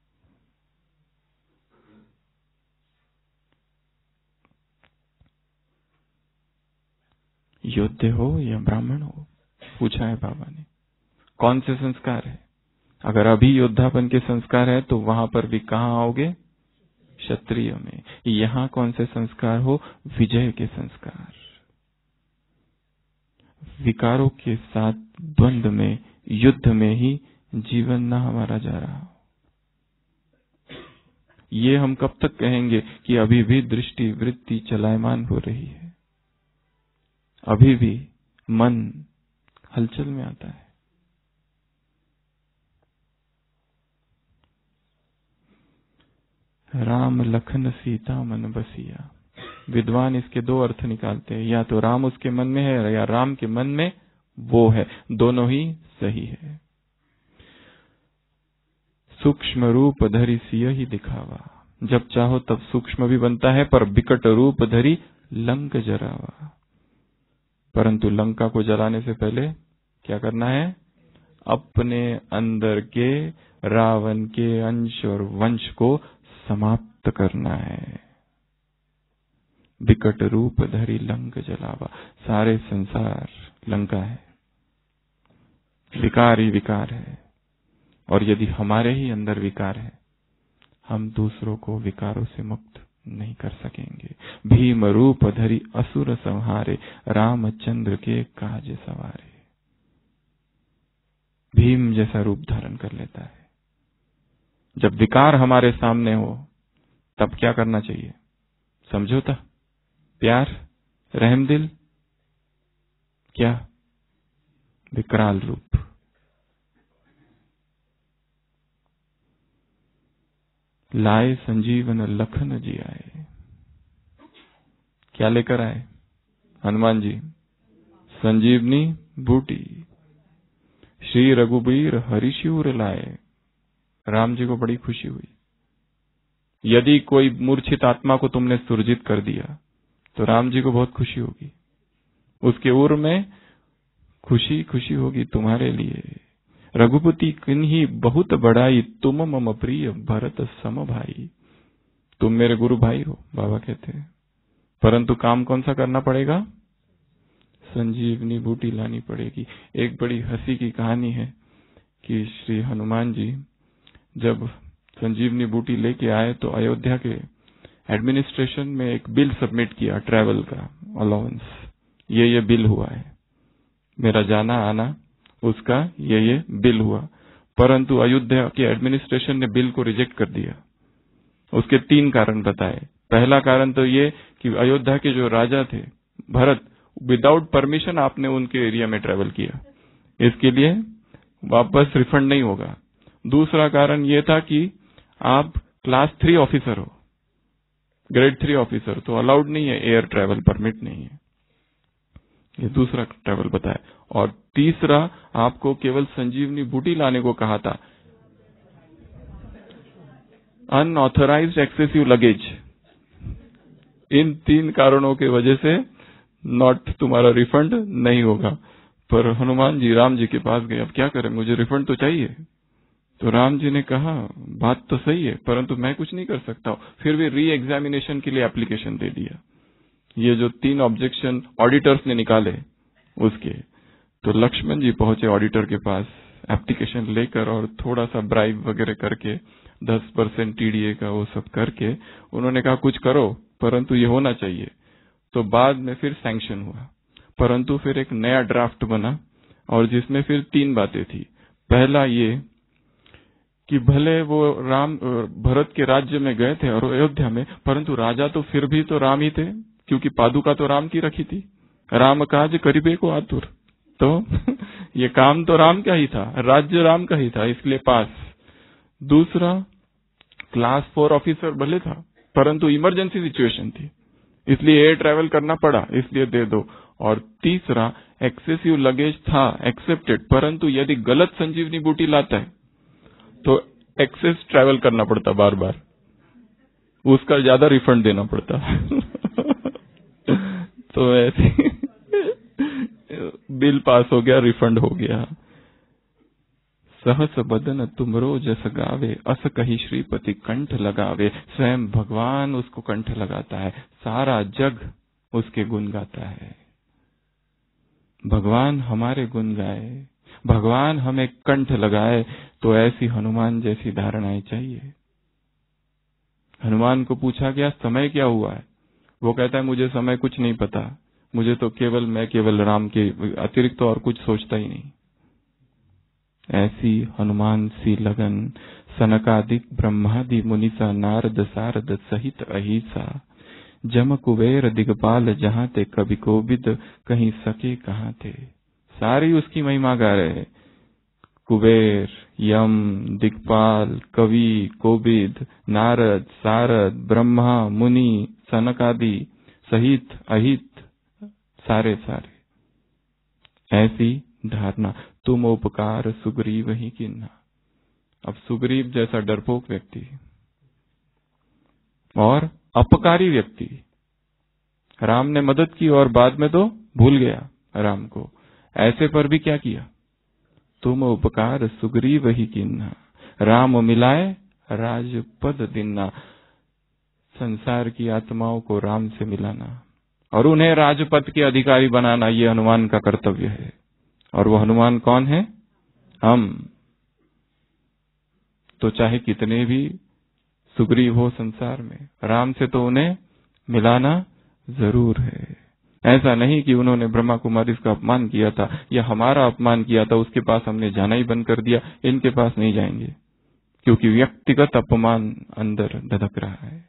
Speaker 1: योद्धे हो या ब्राह्मण हो, पूछा है बाबा ने। कौन से संस्कार है? अगर अभी योद्धापन के संस्कार है तो वहां पर भी कहां आओगे? क्षत्रिय में। यहां कौन से संस्कार हो? विजय के संस्कार। विकारों के साथ द्वंद्व में, युद्ध में ही जीवन ना हमारा जा रहा हो। ये हम कब तक कहेंगे कि अभी भी दृष्टि वृत्ति चलायमान हो रही है, अभी भी मन हलचल में आता है। राम लखन सीता मन बसिया। विद्वान इसके दो अर्थ निकालते हैं, या तो राम उसके मन में है या राम के मन में वो है, दोनों ही सही है। सूक्ष्म रूप धरि सिय ही दिखावा। जब चाहो तब सूक्ष्म भी बनता है, पर विकट रूप धरि लंक जरावा। परंतु लंका को जलाने से पहले क्या करना है? अपने अंदर के रावण के अंश और वंश को समाप्त करना है। विकट रूप धरि लंक जलावा। सारे संसार लंका है, विकार ही विकार है। और यदि हमारे ही अंदर विकार है, हम दूसरों को विकारों से मुक्त नहीं कर सकेंगे। भीम रूप धरि असुर संहारे, रामचंद्र के काज सवारे। भीम जैसा रूप धारण कर लेता है। जब विकार हमारे सामने हो तब क्या करना चाहिए? समझौता, प्यार, रहमदिल, क्या? विकराल रूप। लाए संजीवन लखन जी आए। क्या लेकर आए हनुमान जी? संजीवनी बूटी। श्री रघुबीर हरिशिवर लाए। राम जी को बड़ी खुशी हुई। यदि कोई मूर्छित आत्मा को तुमने सुरजित कर दिया तो राम जी को बहुत खुशी होगी। उसके उर में खुशी खुशी होगी तुम्हारे लिए। रघुपति किन्ही बहुत बड़ाई, तुम मम प्रिय भरत सम भाई। तुम मेरे गुरु भाई हो, बाबा कहते हैं, परंतु काम कौन सा करना पड़ेगा? संजीवनी बूटी लानी पड़ेगी। एक बड़ी हंसी की कहानी है कि श्री हनुमान जी जब संजीवनी बूटी लेके आए तो अयोध्या के एडमिनिस्ट्रेशन में एक बिल सबमिट किया, ट्रैवल का अलाउंस। ये ये बिल हुआ है, मेरा जाना आना उसका ये ये बिल हुआ। परंतु अयोध्या के एडमिनिस्ट्रेशन ने बिल को रिजेक्ट कर दिया। उसके तीन कारण बताए। पहला कारण तो ये कि अयोध्या के जो राजा थे भरत, विदाउट परमिशन आपने उनके एरिया में ट्रैवल किया, इसके लिए वापस रिफंड नहीं होगा। दूसरा कारण ये था कि आप क्लास थ्री ऑफिसर हो, ग्रेड थ्री ऑफिसर, तो अलाउड नहीं है, एयर ट्रैवल परमिट नहीं है। ये दूसरा ट्रैवल बताया। और तीसरा, आपको केवल संजीवनी बूटी लाने को कहा था। अनऑथराइज्ड एक्सेसिव लगेज, इन तीन कारणों के वजह से नॉट, तुम्हारा रिफंड नहीं होगा। पर हनुमान जी राम जी के पास गए, अब क्या करें, मुझे रिफंड तो चाहिए। तो राम जी ने कहा बात तो सही है, परंतु मैं कुछ नहीं कर सकता हूं। फिर भी री एग्जामिनेशन के लिए एप्लीकेशन दे दिया। ये जो तीन ऑब्जेक्शन ऑडिटर्स ने निकाले उसके, तो लक्ष्मण जी पहुंचे ऑडिटर के पास एप्लीकेशन लेकर, और थोड़ा सा ब्राइब वगैरह करके दस परसेंट टीडीए का वो सब करके उन्होंने कहा कुछ करो, परंतु ये होना चाहिए। तो बाद में फिर सैंक्शन हुआ, परंतु फिर एक नया ड्राफ्ट बना और जिसमें फिर तीन बातें थी। पहला ये कि भले वो राम भरत के राज्य में गए थे और अयोध्या में, परंतु राजा तो फिर भी तो राम ही थे, क्योंकि पादुका तो राम की रखी थी। राम काज करिबे को आतुर, तो ये काम तो राम का ही था, राज्य राम का ही था, इसलिए पास। दूसरा, क्लास फोर ऑफिसर भले था, परंतु इमरजेंसी सिचुएशन थी, इसलिए एयर ट्रैवल करना पड़ा, इसलिए दे दो। और तीसरा, एक्सेसिव लगेज था, एक्सेप्टेड, परंतु यदि गलत संजीवनी बूटी लाता है तो एक्सेस ट्रैवल करना पड़ता बार बार, उसका ज्यादा रिफंड देना पड़ता। तो ऐसे बिल पास हो गया, रिफंड हो गया। सहस बदन तुमरो जस गावे, अस कही श्रीपति कंठ लगावे। स्वयं भगवान उसको कंठ लगाता है, सारा जग उसके गुण गाता है। भगवान हमारे गुण गाए, भगवान हमें कंठ लगाए, तो ऐसी हनुमान जैसी धारणाएं चाहिए। हनुमान को पूछा गया समय क्या हुआ है, वो कहता है मुझे समय कुछ नहीं पता, मुझे तो केवल मैं केवल राम के अतिरिक्त तो और कुछ सोचता ही नहीं। ऐसी हनुमान सी लगन, सनकादिक ब्रह्मादि मुनिसा, नारद सारद सहित अहिसा। जम कुबेर दिगपाल जहां थे, कवि कोविद कहीं सके कहां थे। सारी उसकी महिमा गा रहे। कुबेर, यम, दिगपाल, कवि, कोविद, नारद, सारद, ब्रह्मा, मुनि, सनकादि, सहित, अहित, सारे सारे। ऐसी धारणा, तुम उपकार सुग्रीव ही कीन्हा। अब सुग्रीव जैसा डरपोक व्यक्ति और अपकारी व्यक्ति, राम ने मदद की और बाद में तो भूल गया राम को, ऐसे पर भी क्या किया, तुम उपकार सुग्रीव ही कीन्हा, राम मिलाए राजपद दिन्ना। संसार की आत्माओं को राम से मिलाना और उन्हें राजपद के अधिकारी बनाना, ये हनुमान का कर्तव्य है। और वो हनुमान कौन है? हम। तो चाहे कितने भी सुग्रीव हो संसार में, राम से तो उन्हें मिलाना जरूर है। ऐसा नहीं कि उन्होंने ब्रह्मा कुमारी का अपमान किया था या हमारा अपमान किया था, उसके पास हमने जाना ही बंद कर दिया, इनके पास नहीं जाएंगे, क्योंकि व्यक्तिगत अपमान अंदर धधक रहा है।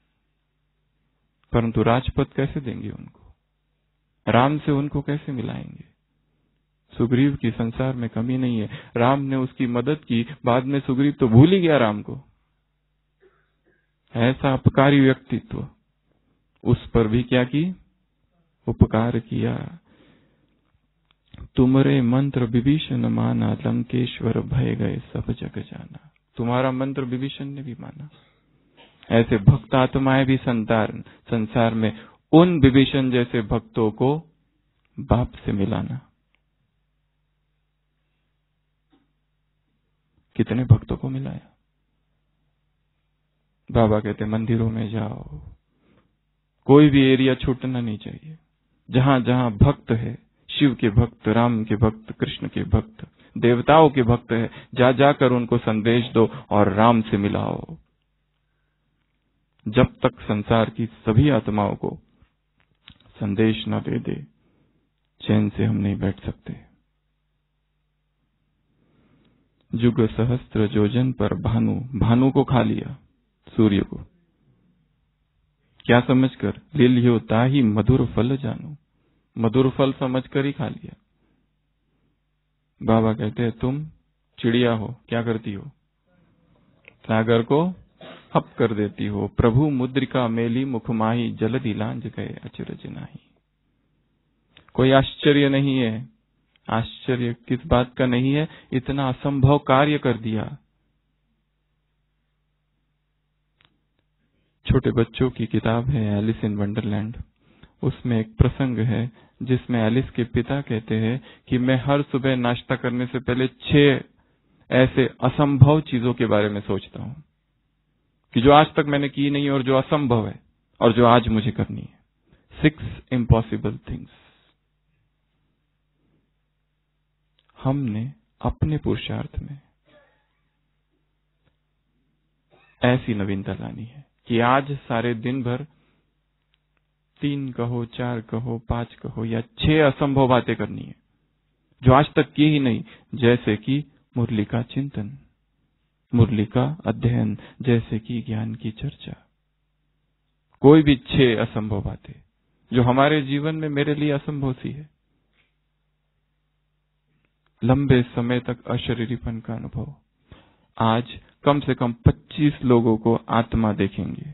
Speaker 1: परंतु राजपद कैसे देंगे उनको, राम से उनको कैसे मिलाएंगे? सुग्रीव की संसार में कमी नहीं है, राम ने उसकी मदद की, बाद में सुग्रीव तो भूल ही गया राम को। ऐसा अपकारी व्यक्तित्व, उस पर भी क्या की? उपकार किया। तुमरे मंत्र विभीषण माना, लंकेश्वर भय गए सब जग जाना। तुम्हारा मंत्र विभीषण ने भी माना। ऐसे भक्त आत्माएं भी संसार संसार में उन विभीषण जैसे भक्तों को बाप से मिलाना। कितने भक्तों को मिलाया? बाबा कहते मंदिरों में जाओ, कोई भी एरिया छूटना नहीं चाहिए। जहां जहां भक्त है, शिव के भक्त, राम के भक्त, कृष्ण के भक्त, देवताओं के भक्त है, जा जाकर उनको संदेश दो और राम से मिलाओ। जब तक संसार की सभी आत्माओं को संदेश न दे दे, चैन से हम नहीं बैठ सकते। जुग सहस्त्र योजन पर भानु, भानु को खा लिया, सूर्य को, क्या समझकर? लिलियो ताही मधुर फल जानू, मधुर फल समझकर ही खा लिया। बाबा कहते हैं तुम चिड़िया हो, क्या करती हो? सागर को हप कर देती हो। प्रभु मुद्रिका मेली मुख माही, जलधि लांज गए अचरज नाही। कोई आश्चर्य नहीं है। आश्चर्य किस बात का नहीं है? इतना असंभव कार्य कर दिया। छोटे बच्चों की किताब है एलिस इन वंडरलैंड, उसमें एक प्रसंग है जिसमें एलिस के पिता कहते हैं कि मैं हर सुबह नाश्ता करने से पहले छह ऐसे असंभव चीजों के बारे में सोचता हूं कि जो आज तक मैंने की नहीं और जो असंभव है और जो आज मुझे करनी है। Six impossible things. हमने अपने पुरुषार्थ में ऐसी नवीनता लानी है कि आज सारे दिन भर तीन कहो, चार कहो, पांच कहो या छह असंभव बातें करनी है जो आज तक की ही नहीं, जैसे कि मुरली का चिंतन, मुरली का अध्ययन, जैसे कि ज्ञान की चर्चा। कोई भी छह असंभव बातें जो हमारे जीवन में मेरे लिए असंभव सी है। लंबे समय तक अशरीरीपन का अनुभव। आज कम से कम पच्चीस लोगों को आत्मा देखेंगे।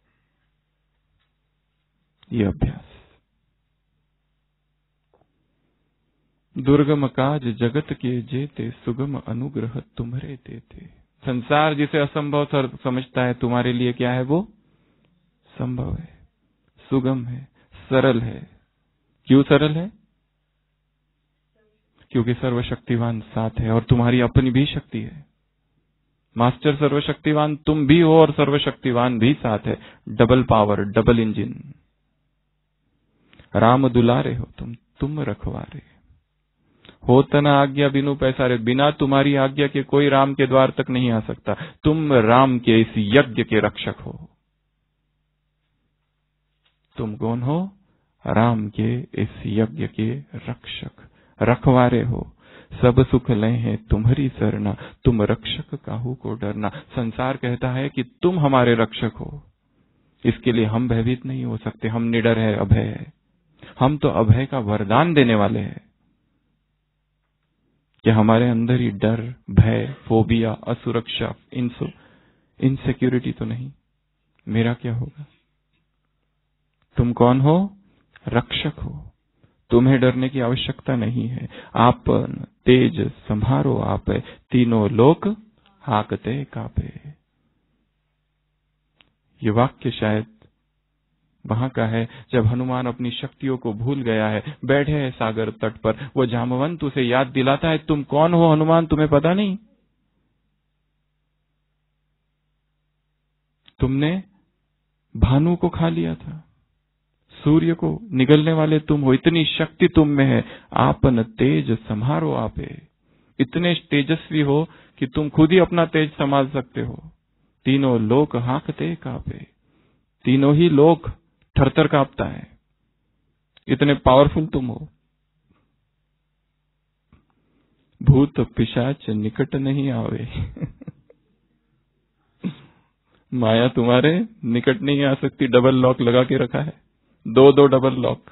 Speaker 1: ये अभ्यास। दुर्गम काज जगत के जेते, सुगम अनुग्रह तुम्हारे देते। संसार जिसे असंभव समझता है, तुम्हारे लिए क्या है? वो संभव है, सुगम है, सरल है। क्यों सरल है? क्योंकि सर्वशक्तिवान साथ है और तुम्हारी अपनी भी शक्ति है। मास्टर सर्वशक्तिवान तुम भी हो और सर्वशक्तिवान भी साथ है। Double power, double engine. Ram दुलारे हो तुम, तुम रखवारे हो तना आज्ञा बिनु पैसारे। बिना तुम्हारी आज्ञा के कोई राम के द्वार तक नहीं आ सकता। तुम राम के इस यज्ञ के रक्षक हो। तुम कौन हो? राम के इस यज्ञ के रक्षक, रखवारे हो। सब सुख लय है तुम्हारी सरना, तुम रक्षक काहू को डरना। संसार कहता है कि तुम हमारे रक्षक हो, इसके लिए हम भयभीत नहीं हो सकते। हम निडर है, अभय है। हम तो अभय का वरदान देने वाले हैं कि हमारे अंदर ही डर, भय, फोबिया, असुरक्षा, इंसो इनसिक्योरिटी तो नहीं। मेरा क्या होगा? तुम कौन हो? रक्षक हो। तुम्हें डरने की आवश्यकता नहीं है। आप तेज संभारो आप, तीनों लोक हाकते कापे। ये वाक्य शायद वहां का है जब हनुमान अपनी शक्तियों को भूल गया है, बैठे है सागर तट पर। वो जामवंत उसे याद दिलाता है, तुम कौन हो हनुमान? तुम्हें पता नहीं? तुमने भानु को खा लिया था, सूर्य को निगलने वाले तुम हो। इतनी शक्ति तुम में है। आपन तेज संभारो आपे। इतने तेजस्वी हो कि तुम खुद ही अपना तेज संभाल सकते हो। तीनों लोक हाकते कापे। तीनों ही लोक थरथर कांपता है, इतने पावरफुल तुम हो। भूत पिशाच निकट नहीं आवे। माया तुम्हारे निकट नहीं आ सकती। डबल लॉक लगा के रखा है, दो दो डबल लॉक।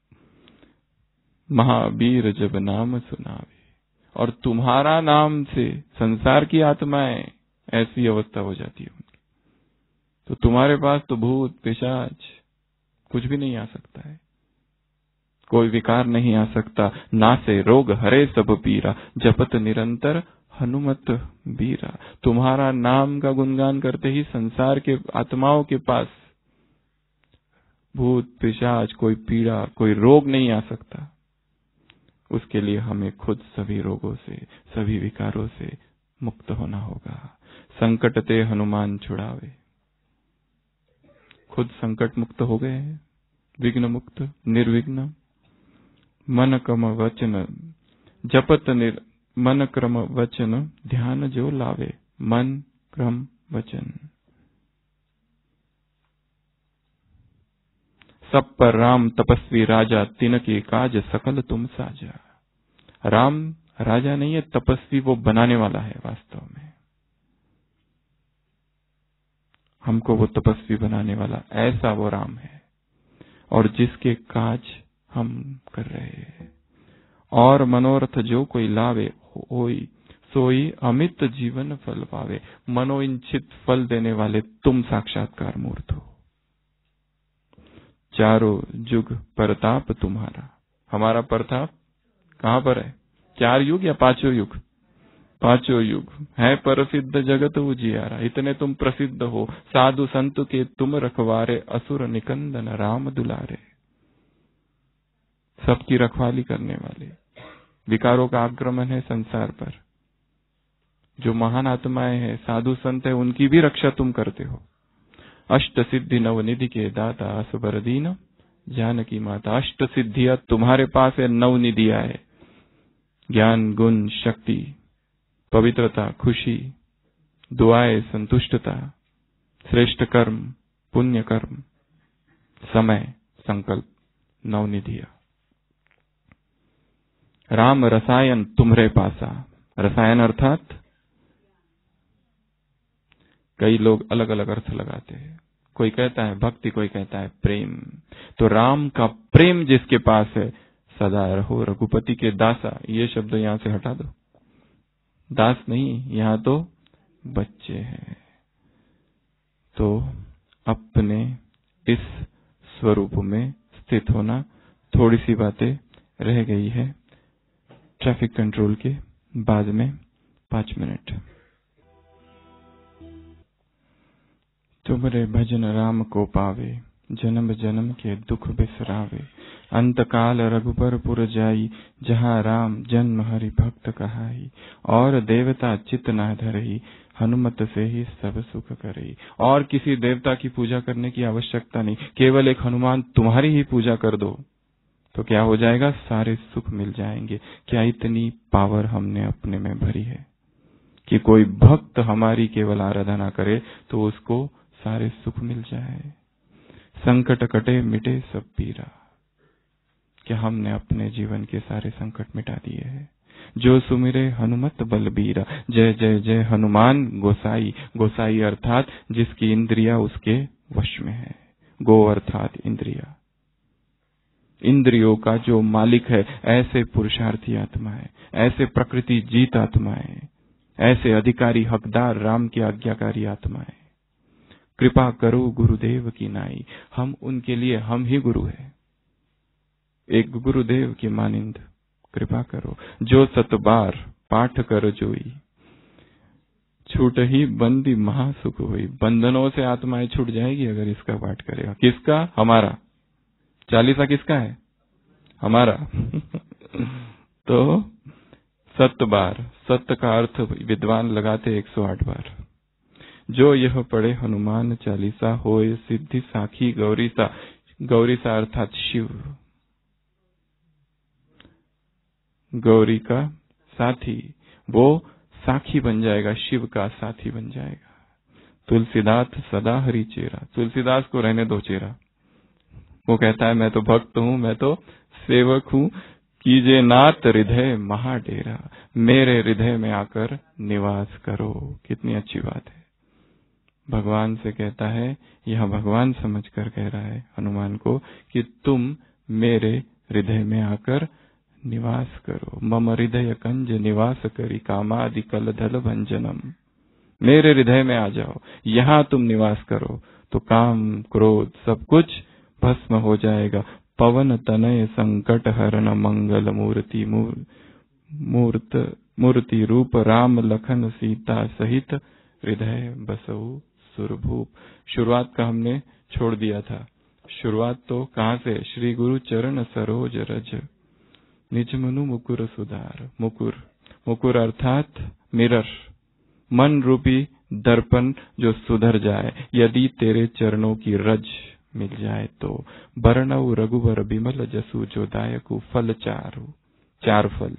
Speaker 1: महावीर जब नाम सुनावे, और तुम्हारा नाम से संसार की आत्माएं ऐसी अवस्था हो जाती है उनकी, तो तुम्हारे पास तो भूत पिशाच कुछ भी नहीं आ सकता है। कोई विकार नहीं आ सकता। ना से रोग हरे सब पीरा, जपत निरंतर हनुमत बीरा। तुम्हारा नाम का गुणगान करते ही संसार के आत्माओं के पास भूत पिशाच, कोई पीड़ा, कोई रोग नहीं आ सकता। उसके लिए हमें खुद सभी रोगों से, सभी विकारों से मुक्त होना होगा। संकट ते हनुमान छुड़ावे। खुद संकट मुक्त हो गए हैं, विघ्न मुक्त, निर्विघ्न। मन क्रम वचन जपत निर मन क्रम वचन, ध्यान जो लावे। मन क्रम वचन सब पर राम तपस्वी राजा, तिनके काज सकल तुम साजा। राम राजा नहीं है, तपस्वी वो बनाने वाला है। वास्तव में हमको वो तपस्वी बनाने वाला ऐसा वो राम है, और जिसके काज हम कर रहे हैं। और मनोरथ जो कोई लावे, होई सोई अमित जीवन फल पावे। मनोइंछित फल देने वाले तुम साक्षात्कार मूर्त हो। चारों जुग प्रताप तुम्हारा। हमारा प्रताप कहाँ पर है? चार युग या पांचों युग? पांचों युग है प्रसिद्ध जगत उजियारा। इतने तुम प्रसिद्ध हो। साधु संत के तुम रखवारे, असुर निकंदन राम दुलारे। सबकी रखवाली करने वाले। विकारों का आक्रमण है संसार पर, जो महान आत्माएं हैं, साधु संत है, उनकी भी रक्षा तुम करते हो। अष्ट सिद्धि नवनिधि के दाता, असबर दीन जानकी माता। अष्ट सिद्धियां तुम्हारे पास है, नव निधियां है। ज्ञान, गुण, शक्ति, पवित्रता, खुशी, दुआएं, संतुष्टता, श्रेष्ठ कर्म, पुण्य कर्म, समय, संकल्प, नवनिधिया। राम रसायन तुम्हारे पासा। रसायन अर्थात कई लोग अलग अलग अर्थ लगाते हैं। कोई कहता है भक्ति, कोई कहता है प्रेम। तो राम का प्रेम जिसके पास है, सदा रहो रघुपति के दासा। ये शब्द यहां से हटा दो। दास नहीं, यहां तो बच्चे हैं। तो अपने इस स्वरूप में स्थित होना। थोड़ी सी बातें रह गई है, ट्रैफिक कंट्रोल के बाद में पांच मिनट। तुमरे भजन राम को पावे, जन्म जन्म के दुख बिसरावे। अंतकाल रघुबर पुर जाई, जहाँ राम जन्म हरि भक्त कहाई। और देवता चित न धरई, हनुमत से ही सब सुख करई। और किसी देवता की पूजा करने की आवश्यकता नहीं, केवल एक हनुमान तुम्हारी ही पूजा कर दो तो क्या हो जाएगा, सारे सुख मिल जाएंगे। क्या इतनी पावर हमने अपने में भरी है कि कोई भक्त हमारी केवल आराधना करे तो उसको सारे सुख मिल जाए। संकट कटे मिटे सब पीरा, क्या हमने अपने जीवन के सारे संकट मिटा दिए हैं। जो सुमिरे हनुमत बलबीरा, जय जय जय हनुमान गोसाई। गोसाई अर्थात जिसकी इंद्रिया उसके वश में है। गो अर्थात इंद्रिया, इंद्रियों का जो मालिक है। ऐसे पुरुषार्थी आत्मा है, ऐसे प्रकृति जीत आत्मा है, ऐसे अधिकारी हकदार राम की आज्ञाकारी आत्मा है। कृपा करो गुरुदेव की नाई, हम उनके लिए हम ही गुरु है। एक गुरुदेव की मानिंद कृपा करो। जो सतबार पाठ कर जोई, छूट ही बंदी महासुख हुई। बंधनों से आत्माएं छूट जाएगी अगर इसका पाठ करेगा। किसका? हमारा। चालीसा किसका है? हमारा। तो सत बार, सत्य का अर्थ विद्वान लगाते एक सौ आठ बार। जो यह पढ़े हनुमान चालीसा, होए सिद्धि साखी गौरीसा। गौरीसा अर्थात शिव, गौरी का साथी, वो साखी बन जाएगा, शिव का साथी बन जाएगा। तुलसीदास सदा हरि चेरा, तुलसीदास को रहने दो चेरा। वो कहता है मैं तो भक्त हूं, मैं तो सेवक हूं, कीजे नाथ हृदय महाडेरा, मेरे हृदय में आकर निवास करो। कितनी अच्छी बात है। भगवान से कहता है, यह भगवान समझकर कह रहा है हनुमान को कि तुम मेरे हृदय में आकर निवास करो। मम हृदय कंज निवास करी, कामादि कल धल भंजनम। मेरे हृदय में आ जाओ, यहाँ तुम निवास करो तो काम क्रोध सब कुछ भस्म हो जाएगा। पवन तनय संकट हरण मंगल मूर्ति मूर्त मूर्ति रूप राम लखन सीता सहित हृदय बसऊ सुरभूप। शुरुआत का हमने छोड़ दिया था। शुरुआत तो कहाँ से? श्री गुरु चरण सरोज रज, निज मनु मुकुर सुधार। मुकुर, मुकुर अर्थात मिरर, मन रूपी दर्पण जो सुधर जाए। यदि तेरे चरणों की रज मिल जाए तो बरनऊ रघुवर बिमल जसु, जो दायकु फल चारु। चार फल,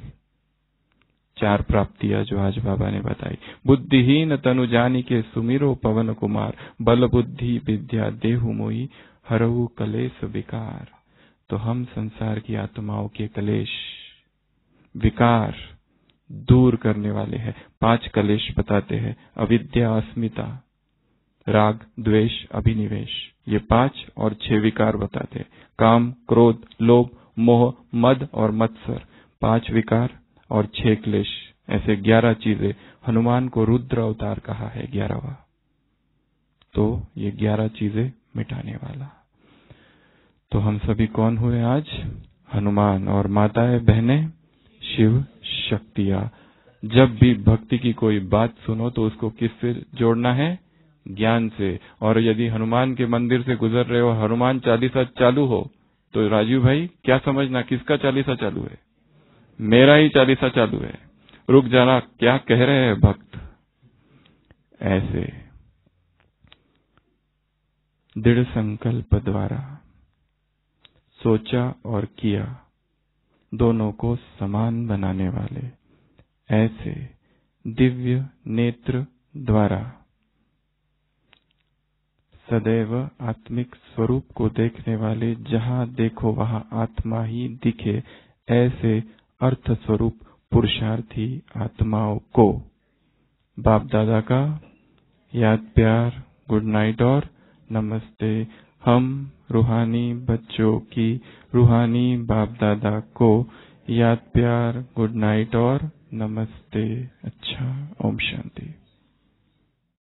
Speaker 1: चार प्राप्तियां जो आज बाबा ने बताई। बुद्धिहीन तनु जानी के सुमिरो पवन कुमार, बल बुद्धि विद्या देहु मोई, हरऊ कलेश विकार। तो हम संसार की आत्माओं के कलेश विकार दूर करने वाले हैं। पांच कलेश बताते हैं, अविद्या, अस्मिता, राग, द्वेष, अभिनिवेश, ये पांच, और छह विकार बताते हैं, काम, क्रोध, लोभ, मोह, मद और मत्सर। पांच विकार और छह क्लेश, ऐसे ग्यारह चीजें। हनुमान को रुद्र अवतार कहा है ग्यारहवा, तो ये ग्यारह चीजें मिटाने वाला। तो हम सभी कौन हुए आज? हनुमान। और माताएं बहनें शिव शक्तियां। जब भी भक्ति की कोई बात सुनो तो उसको किससे जोड़ना है? ज्ञान से। और यदि हनुमान के मंदिर से गुजर रहे हो, हनुमान चालीसा चालू हो, तो राजीव भाई क्या समझना, किसका चालीसा चालू है? मेरा ही चालीसा चालू है। रुक जाना, क्या कह रहे हैं भक्त? ऐसे दृढ़ संकल्प द्वारा सोचा और किया, दोनों को समान बनाने वाले ऐसे दिव्य नेत्र द्वारा सदैव आत्मिक स्वरूप को देखने वाले, जहां देखो वहां आत्मा ही दिखे, ऐसे अर्थ स्वरूप पुरुषार्थी आत्माओं को बाप दादा का याद, प्यार, गुड नाइट और नमस्ते। हम रूहानी बच्चों की रूहानी बाप दादा को याद, प्यार, गुड नाइट और नमस्ते। अच्छा, ओम शांति।